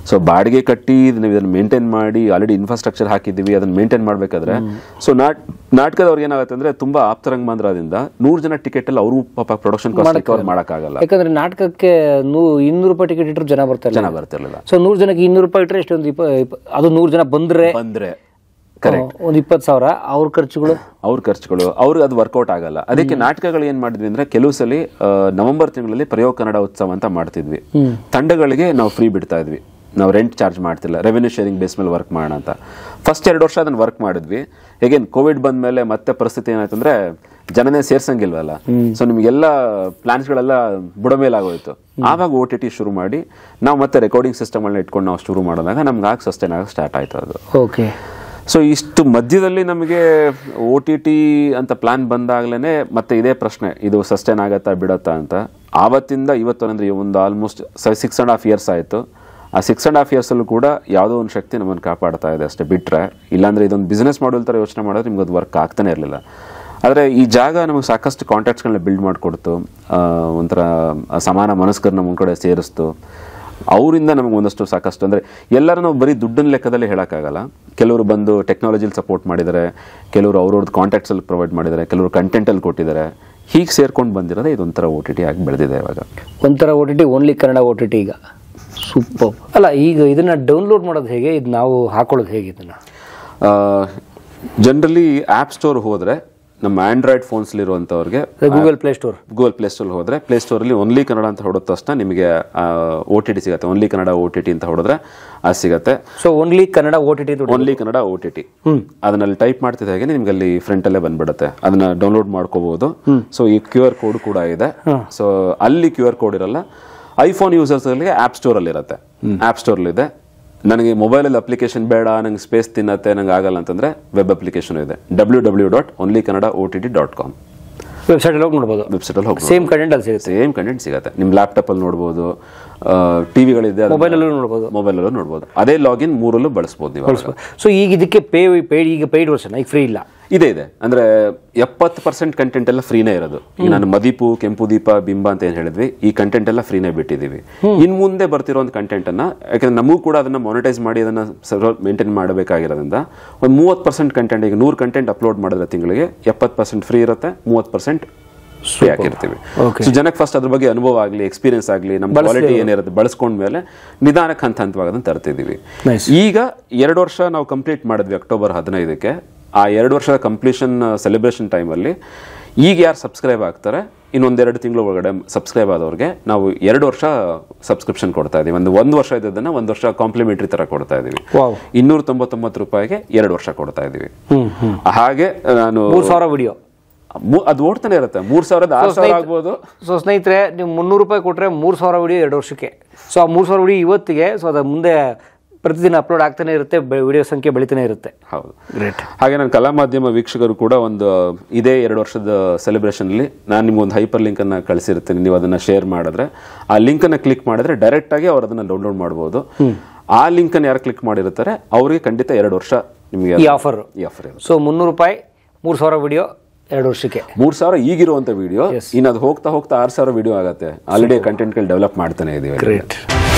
ಸೊ ಬಾಡಿಗೆ ಕಟ್ಟಿ ನೀವು ಇದನ್ನ ಮೇಂಟೈನ್ ಮಾಡಿ ಆಲ್ರೆಡಿ ಇನ್ಫ್ರಾಸ್ಟ್ರಕ್ಚರ್ ಹಾಕಿದ್ದೀವಿ, ಅದನ್ನ ಮೇಂಟೈನ್ ಮಾಡಬೇಕಾದ್ರೆ ಸೊ ನಾಟ್ ನಾಟಕದವ್ರಿಗೆ ಏನಾಗುತ್ತೆ ಅಂದ್ರೆ ತುಂಬಾ ಆಪ್ತರಂಗಮಂದ್ರದಿಂದ ನೂರು ಜನ ಟಿಕೆಟ್ ಅಲ್ಲಿ ಅವರು ಪಾಪ ಪ್ರೊಡಕ್ಷನ್ ಕಾಸ್ಟ್ ರಿಕವರ್ ಮಾಡೋಕ್ಕಾಗಲ್ಲ. ಯಾಕಂದ್ರೆ ನಾಟಕಕ್ಕೆ ನೂ ಇನ್ನೂರು ರೂಪಾಯಿ ಟಿಕೆಟ್ ಇಟ್ಟರು ಜನ ಬರ್ತಾರೆ, ಜನ ಬರ್ತಿರ್ಲಿಲ್ಲ. ಸೊ ನೂರು ಜನಕ್ಕೆ ಇನ್ನೂರು ರೂಪಾಯಿ ಇಟ್ಟರೆ ಎಷ್ಟೊಂದು ಇಪ್ಪ ಅದು ನೂರು ಜನ ಬಂದ್ರೆ ಬಂದ್ರೆ ಕರೆಕ್ಟ್ ಒಂದು ಇಪ್ಪತ್ತು ಸಾವಿರ ಅವ್ರ ಖರ್ಚುಗಳು ಅವ್ರ ಖರ್ಚುಗಳು ಅವ್ರಿಗೆ ಅದು ವರ್ಕೌಟ್ ಆಗಲ್ಲ. ಅದಕ್ಕೆ ನಾಟಕಗಳು ಏನ್ ಮಾಡಿದ್ವಿ ಅಂದ್ರೆ ಕೆಲವು ಸಲ ನವೆಂಬರ್ ತಿಂಗಳಲ್ಲಿ ಪ್ರಯೋಗ ಕನ್ನಡ ಉತ್ಸವ ಅಂತ ಮಾಡ್ತಿದ್ವಿ. ತಂಡಗಳಿಗೆ ನಾವು ಫ್ರೀ ಬಿಡ್ತಾ ಇದ್ವಿ, ನಾವು ರೆಂಟ್ ಚಾರ್ಜ್ ಮಾಡ್ತಿಲ್ಲ, ರೆವೆನ್ಯೂ ಶೇರಿಂಗ್ ಬೇಸ್ ಮೇಲೆ ವರ್ಕ್ ಮಾಡೋಣ ಅಂತ. ಫಸ್ಟ್ ಎರಡು ವರ್ಷ ಅದನ್ನ ವರ್ಕ್ ಮಾಡಿದ್ವಿ. ಹೇಗೇನ್ ಕೋವಿಡ್ ಬಂದ ಮೇಲೆ ಮತ್ತೆ ಪರಿಸ್ಥಿತಿ ಏನಾಯ್ತು ಅಂದ್ರೆ ಜನನೇ ಸೇರ್ಸಂಗಿಲ್ವಲ್ಲ, ಸೊ ನಿಮ್ಗೆಲ್ಲ ಪ್ಲಾನ್ಸ್ಗಳೆಲ್ಲ ಬುಡಮೇಲಾಗೋಯ್ತು. ಆವಾಗ ಓ ಟಿ ಟಿ ಶುರು ಮಾಡಿ ನಾವು ಮತ್ತೆ ರೆಕಾರ್ಡಿಂಗ್ ಸಿಸ್ಟಮ್ ಅನ್ನ ಇಟ್ಕೊಂಡು ನಾವು ಶುರು ಮಾಡಿದಾಗ ನಮ್ಗೆ ಆಗ ಸಸ್ಟೈನ್ ಆಗ ಸ್ಟಾರ್ಟ್ ಆಯ್ತು ಅದು. ಓಕೆ. ಸೊ ಇಷ್ಟು ಮಧ್ಯದಲ್ಲಿ ನಮಗೆ ಓ ಟಿ ಟಿ ಅಂತ ಪ್ಲಾನ್ ಬಂದಾಗ್ಲೇ ಮತ್ತೆ ಇದೇ ಪ್ರಶ್ನೆ, ಇದು ಸಸ್ಟೈನ್ ಆಗತ್ತಾ ಬಿಡತ್ತಾ ಅಂತ. ಆವತ್ತಿಂದ ಇವತ್ತು ಅಂದ್ರೆ ಒಂದು almost six and half years ಆಯಿತು. ಆ ಸಿಕ್ಸ್ ಅಂಡ್ ಹಾಫ್ ಇಯರ್ಸಲ್ಲೂ ಕೂಡ ಯಾವುದೋ ಒಂದು ಶಕ್ತಿ ನಮ್ಮನ್ನು ಕಾಪಾಡ್ತಾ ಇದೆ ಅಷ್ಟೇ ಬಿಟ್ಟರೆ, ಇಲ್ಲಾಂದರೆ ಇದೊಂದು ಬಿಸ್ನೆಸ್ ಮಾಡಲ್ ಥರ ಯೋಚನೆ ಮಾಡಿದ್ರೆ ನಿಮ್ಗೆ ಅದು ವರ್ಕ್ ಆಗ್ತಾನೆ ಇರಲಿಲ್ಲ. ಆದರೆ ಈ ಜಾಗ ನಮಗೆ ಸಾಕಷ್ಟು ಕಾಂಟ್ಯಾಕ್ಟ್ಸ್ಗಳನ್ನ ಬಿಲ್ಡ್ ಮಾಡಿಕೊಡ್ತು, ಒಂಥರ ಸಮಾನ ಮನಸ್ಕರನ್ನ ಮುಂದ್ಗಡೆ ಸೇರಿಸ್ತು. ಅವರಿಂದ ನಮಗೆ ಒಂದಷ್ಟು ಸಾಕಷ್ಟು ಅಂದರೆ ಎಲ್ಲರೂ ನಾವು ಬರೀ ದುಡ್ಡಿನ ಲೆಕ್ಕದಲ್ಲಿ ಹೇಳೋಕ್ಕಾಗಲ್ಲ. ಕೆಲವರು ಬಂದು ಟೆಕ್ನಾಲಜಿಲಿ ಸಪೋರ್ಟ್ ಮಾಡಿದ್ದಾರೆ, ಕೆಲವರು ಅವ್ರವ್ರದ್ದು ಕಾಂಟ್ಯಾಕ್ಟ್ಸಲ್ಲಿ ಪ್ರೊವೈಡ್ ಮಾಡಿದ್ದಾರೆ, ಕೆಲವರು ಕಂಟೆಂಟಲ್ಲಿ ಕೊಟ್ಟಿದ್ದಾರೆ. ಹೀಗೆ ಸೇರ್ಕೊಂಡು ಬಂದಿರೋದೇ ಇದೊಂಥರ ಓ ಟಿ ಟಿ ಆಗಿ ಬೆಳೆದಿದೆ ಇವಾಗ. ಒಂಥರ O T T only Kannada O T T ಈಗ ಸೂಪರ್ ಅಲ್ಲ. ಈಗ ಇದನ್ನ ಡೌನ್ಲೋಡ್ ಮಾಡೋದು ಹೇಗೆ, ಇದು ನಾವು ಹಾಕೊಳ್ಳೋದು ಹೇಗೆ ಇದನ್ನ? ಜನರಲಿ ಆ್ಯಪ್ ಸ್ಟೋರ್ ಹೋದರೆ ನಮ್ಮ ಆಂಡ್ರಾಯ್ಡ್ ಫೋನ್ಸ್ಲಿರುವಂಥವ್ರಿಗೆ Google play store Google play store ಹೋದರೆ ಪ್ಲೇ ಸ್ಟೋರಲ್ಲಿ ಓನ್ಲಿ ಕನ್ನಡ ಅಂತ ಹೊಡೋದ ತಕ್ಷಣ ನಿಮಗೆ ಓ ಟಿ ಟಿ ಸಿಗುತ್ತೆ. Only Kannada O T T ಅಂತ ಹೊಡೆದ್ರೆ ಅದು ಸಿಗುತ್ತೆ. So only Kannada O T T only Kannada O T T ಅದನ್ನಲ್ಲಿ ಟೈಪ್ ಮಾಡ್ತಿದ್ದ ಹಾಗೆ ನಿಮ್ಗೆ ಅಲ್ಲಿ ಫ್ರಂಟಲ್ಲೇ ಬಂದ್ಬಿಡುತ್ತೆ. ಅದನ್ನ ಡೌನ್ಲೋಡ್ ಮಾಡ್ಕೋಬಹುದು. ಸೊ ಈ ಕ್ಯೂ ಆರ್ ಕೋಡ್ ಕೂಡ ಇದೆ. ಸೊ ಅಲ್ಲಿ ಕ್ಯೂ ಆರ್ ಕೋಡ್ ಇರಲ್ಲ. ಐಫೋನ್ ಯೂಸರ್ಸ್ಗಳಿಗೆ ಆ್ಯಪ್ ಸ್ಟೋರಲ್ಲಿ ಇರುತ್ತೆ. ಆ್ಯಪ್ ಸ್ಟೋರಲ್ಲಿದೆ. ನನಗೆ ಮೊಬೈಲಲ್ಲಿ ಅಪ್ಲಿಕೇಶನ್ ಬೇಡ, ನಂಗೆ ಸ್ಪೇಸ್ ತಿನ್ನತ್ತೆ, ನಂಗೆ ಆಗಲ್ಲ ಅಂತಂದ್ರೆ ವೆಬ್ ಅಪ್ಲಿಕೇಶನ್ ಇದೆ, W W dot only Kannada O T T dot com ವೆಬ್ಸೈಟಲ್ಲಿ ಹೋಗಿ ನೋಡ್ಬೋದು. ವೆಬ್ಸೈಟಲ್ಲಿ ಹೋಗಿ ಸೇಮ್ ಕಂಟೆಂಟ್ ಅಲ್ಲಿ ಸಿಗುತ್ತೆ. ಸೇಮ್ ಕಂಟೆಂಟ್ ಸಿಗುತ್ತೆ. ನಿಮ್ಮ ಲ್ಯಾಪ್ಟಾಪಲ್ಲಿ ನೋಡ್ಬೋದು, ಟಿವಿಗಳಿದೆ, ಮೊಬೈಲಲ್ಲೂ ನೋಡ್ಬೋದು ಮೊಬೈಲಲ್ಲೂ ನೋಡ್ಬೋದು. ಅದೇ ಲಾಗಿನ್ ಮೂರಲ್ಲೂ ಬಳಸ್ಬೋದು ನೀವು. ಸೊ ಈಗ ಇದಕ್ಕೆ ಪೇ ಪೇಡ್ ಈಗ ಪೇಯ್ಡ್ ವರ್ಷನ್ ಈಗ ಫ್ರೀ ಇಲ್ಲ? ಇದೆ ಇದೆ ಅಂದ್ರೆ ಎಪ್ಪತ್ತು ಪರ್ಸೆಂಟ್ ಕಂಟೆಂಟ್ ಎಲ್ಲ ಫ್ರೀನೇ ಇರೋದು. ಈಗ ನಾನು ಮದೀಪು, ಕೆಂಪು ದೀಪ, ಬಿಂಬ ಅಂತ ಏನ್ ಹೇಳಿದ್ವಿ, ಈ ಕಂಟೆಂಟ್ ಎಲ್ಲ ಫ್ರೀನೇ ಬಿಟ್ಟಿದೀವಿ. ಇನ್ ಮುಂದೆ ಬರ್ತಿರೋ ಒಂದು ಕಂಟೆಂಟ್ ಅನ್ನ, ಯಾಕಂದ್ರೆ ನಮಗೂ ಕೂಡ ಅದನ್ನ ಮಾನಿಟೈಸ್ ಮಾಡಿ ಅದನ್ನ ಮೇಂಟೈನ್ ಮಾಡಬೇಕಾಗಿರೋದ್ರಿಂದ ಒಂದು ಮೂವತ್ತು ಪರ್ಸೆಂಟ್ ಕಂಟೆಂಟ್, ಈಗ ನೂರು ಕಂಟೆಂಟ್ ಅಪ್ಲೋಡ್ ಮಾಡಿದ್ರೆ ತಿಂಗಳಿಗೆ ಎಪ್ಪತ್ತು ಪರ್ಸೆಂಟ್ ಫ್ರೀ ಇರುತ್ತೆ, ಮೂವತ್ತು ಪರ್ಸೆಂಟ್ ಫ್ರೀ ಹಾಕಿರ್ತೀವಿ. ಸೊ ಜನಕ್ಕೆ ಫಸ್ಟ್ ಅದ್ರ ಬಗ್ಗೆ ಅನುಭವ ಆಗಲಿ, ಎಕ್ಸ್ಪೀರಿಯನ್ಸ್ ಆಗಲಿ, ನಮ್ಮ ಕ್ವಾಲಿಟಿ ಏನಿರುತ್ತೆ ಬಳಸ್ಕೊಂಡ್ಮೇಲೆ ನಿಧಾನಕ್ಕೆ ಹಂತ ಹಂತವಾಗಿ ಅದನ್ನ ತರ್ತಿದೀವಿ. ಈಗ ಎರಡು ವರ್ಷ ನಾವು ಕಂಪ್ಲೀಟ್ ಮಾಡಿದ್ವಿ ಅಕ್ಟೋಬರ್ ಹದಿನೈದಕ್ಕೆ. ಆ ಎರಡು ವರ್ಷದ ಕಂಪ್ಲೀಷನ್ ಸೆಲೆಬ್ರೇಷನ್ ಟೈಮಲ್ಲಿ ಈಗ ಯಾರು ಸಬ್ಸ್ಕ್ರೈಬ್ ಆಗ್ತಾರೆ, ಇನ್ನೊಂದೆರಡು ತಿಂಗಳು ಒಳಗಡೆ ಸಬ್ಸ್ಕ್ರೈಬ್ ಆದವ್ರಿಗೆ ನಾವು ಎರಡು ವರ್ಷ ಸಬ್ಸ್ಕ್ರಿಪ್ಷನ್ ಕೊಡ್ತಾ ಇದೀವಿ. ಒಂದು ಒಂದು ವರ್ಷ ಇದ್ದದನ್ನ ಒಂದು ವರ್ಷ ಕಾಂಪ್ಲಿಮೆಂಟ್ರಿ ತರ ಕೊಡ್ತಾ ಇದೀವಿ. ಇನ್ನೂರ ತೊಂಬತ್ತೊಂಬತ್ತು ರೂಪಾಯಿಗೆ ಎರಡು ವರ್ಷ ಕೊಡ್ತಾ ಇದೀವಿ. ಹಾಗೆ ನಾನು ಮೂರು ಸಾವಿರ ವಿಡಿಯೋ ಅದು ಓಡ್ತಾನೆ ಇರುತ್ತೆ. ಮೂರ್ ಸಾವಿರದ ಆರು ಸಾವಿರ ಆಗ್ಬೋದು. ಸೊ ಸ್ನೇಹಿತರೆ, ನೀವು ಮುನ್ನೂರು ರೂಪಾಯಿ ಕೊಟ್ಟರೆ ಮೂರು ಸಾವಿರ ವಿಡಿಯೋ ಎರಡು ವರ್ಷಕ್ಕೆ. ಸೊ ಆ ಮೂರು ಸಾವಿರ ವಿಡಿಯೋ ಇವತ್ತಿಗೆ, ಸೊ ಅದು ಮುಂದೆ ಪ್ರತಿದಿನ ಅಪ್ಲೋಡ್ ಆಗ್ತಾನೆ ಇರುತ್ತೆ, ವಿಡಿಯೋ ಸಂಖ್ಯೆ ಬೆಳಿತಾನೆ ಇರುತ್ತೆ. ಹೌದು, ಗ್ರೇಟ್. ಹಾಗೆ ನಾನು ಕಲಾ ಮಾಧ್ಯಮ ವೀಕ್ಷಕರು ಕೂಡ ಒಂದು ಇದೇ ಎರಡು ವರ್ಷದ ಸೆಲೆಬ್ರೇಷನ್ಲಿ ನಾನು ನಿಮ್ಗೊಂದು ಹೈಪರ್ ಲಿಂಕ್ ಅನ್ನ ಕಳಿಸಿರ್ತೀನಿ. ನೀವು ಅದನ್ನ ಶೇರ್ ಮಾಡಿದ್ರೆ, ಆ ಲಿಂಕ್ ಅನ್ನ ಕ್ಲಿಕ್ ಮಾಡಿದ್ರೆ ಡೈರೆಕ್ಟ್ ಆಗಿ ಅವ್ರು ಅದನ್ನ ಡೌನ್ಲೋಡ್ ಮಾಡಬಹುದು. ಆ ಲಿಂಕ್ ಅನ್ನು ಯಾರು ಕ್ಲಿಕ್ ಮಾಡಿರ್ತಾರೆ ಅವರಿಗೆ ಖಂಡಿತ ಎರಡು ವರ್ಷ ನಿಮಗೆ ಈ ಆಫರ್ ಈ ಆಫರ್ ಸೊ ಮುನ್ನೂರು ರೂಪಾಯಿ ಮೂರು ಸಾವಿರ ವಿಡಿಯೋ ಎರಡು ವರ್ಷಕ್ಕೆ. ಮೂರ್ ಸಾವಿರ ಈಗಿರುವಂತ ವಿಡಿಯೋ, ಇನ್ನು ಅದು ಹೋಗ್ತಾ ಹೋಗ್ತಾ ಆರು ಸಾವಿರ ವಿಡಿಯೋ ಆಗುತ್ತೆ. ಆಲ್ರೆಡಿ ಕಂಟೆಂಟ್ ಗಳು ಡೆವಲಪ್ ಮಾಡ್ತಾನೆ ಇದೀವಿ. ಗ್ರೇಟ್.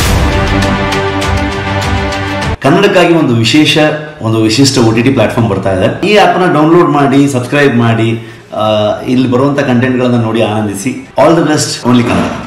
ಕನ್ನಡಕ್ಕಾಗಿ ಒಂದು ವಿಶೇಷ ಒಂದು ವಿಶಿಷ್ಟ ಓ ಟಿ ಟಿ ಪ್ಲಾಟ್ಫಾರ್ಮ್ ಬರ್ತಾ ಇದೆ. ಈ ಆ್ಯಪ್ನ ಡೌನ್ಲೋಡ್ ಮಾಡಿ, ಸಬ್ಸ್ಕ್ರೈಬ್ ಮಾಡಿ, ಇಲ್ಲಿ ಬರುವಂಥ ಕಂಟೆಂಟ್ಗಳನ್ನು ನೋಡಿ ಆನಂದಿಸಿ. All the best. Only Kannada.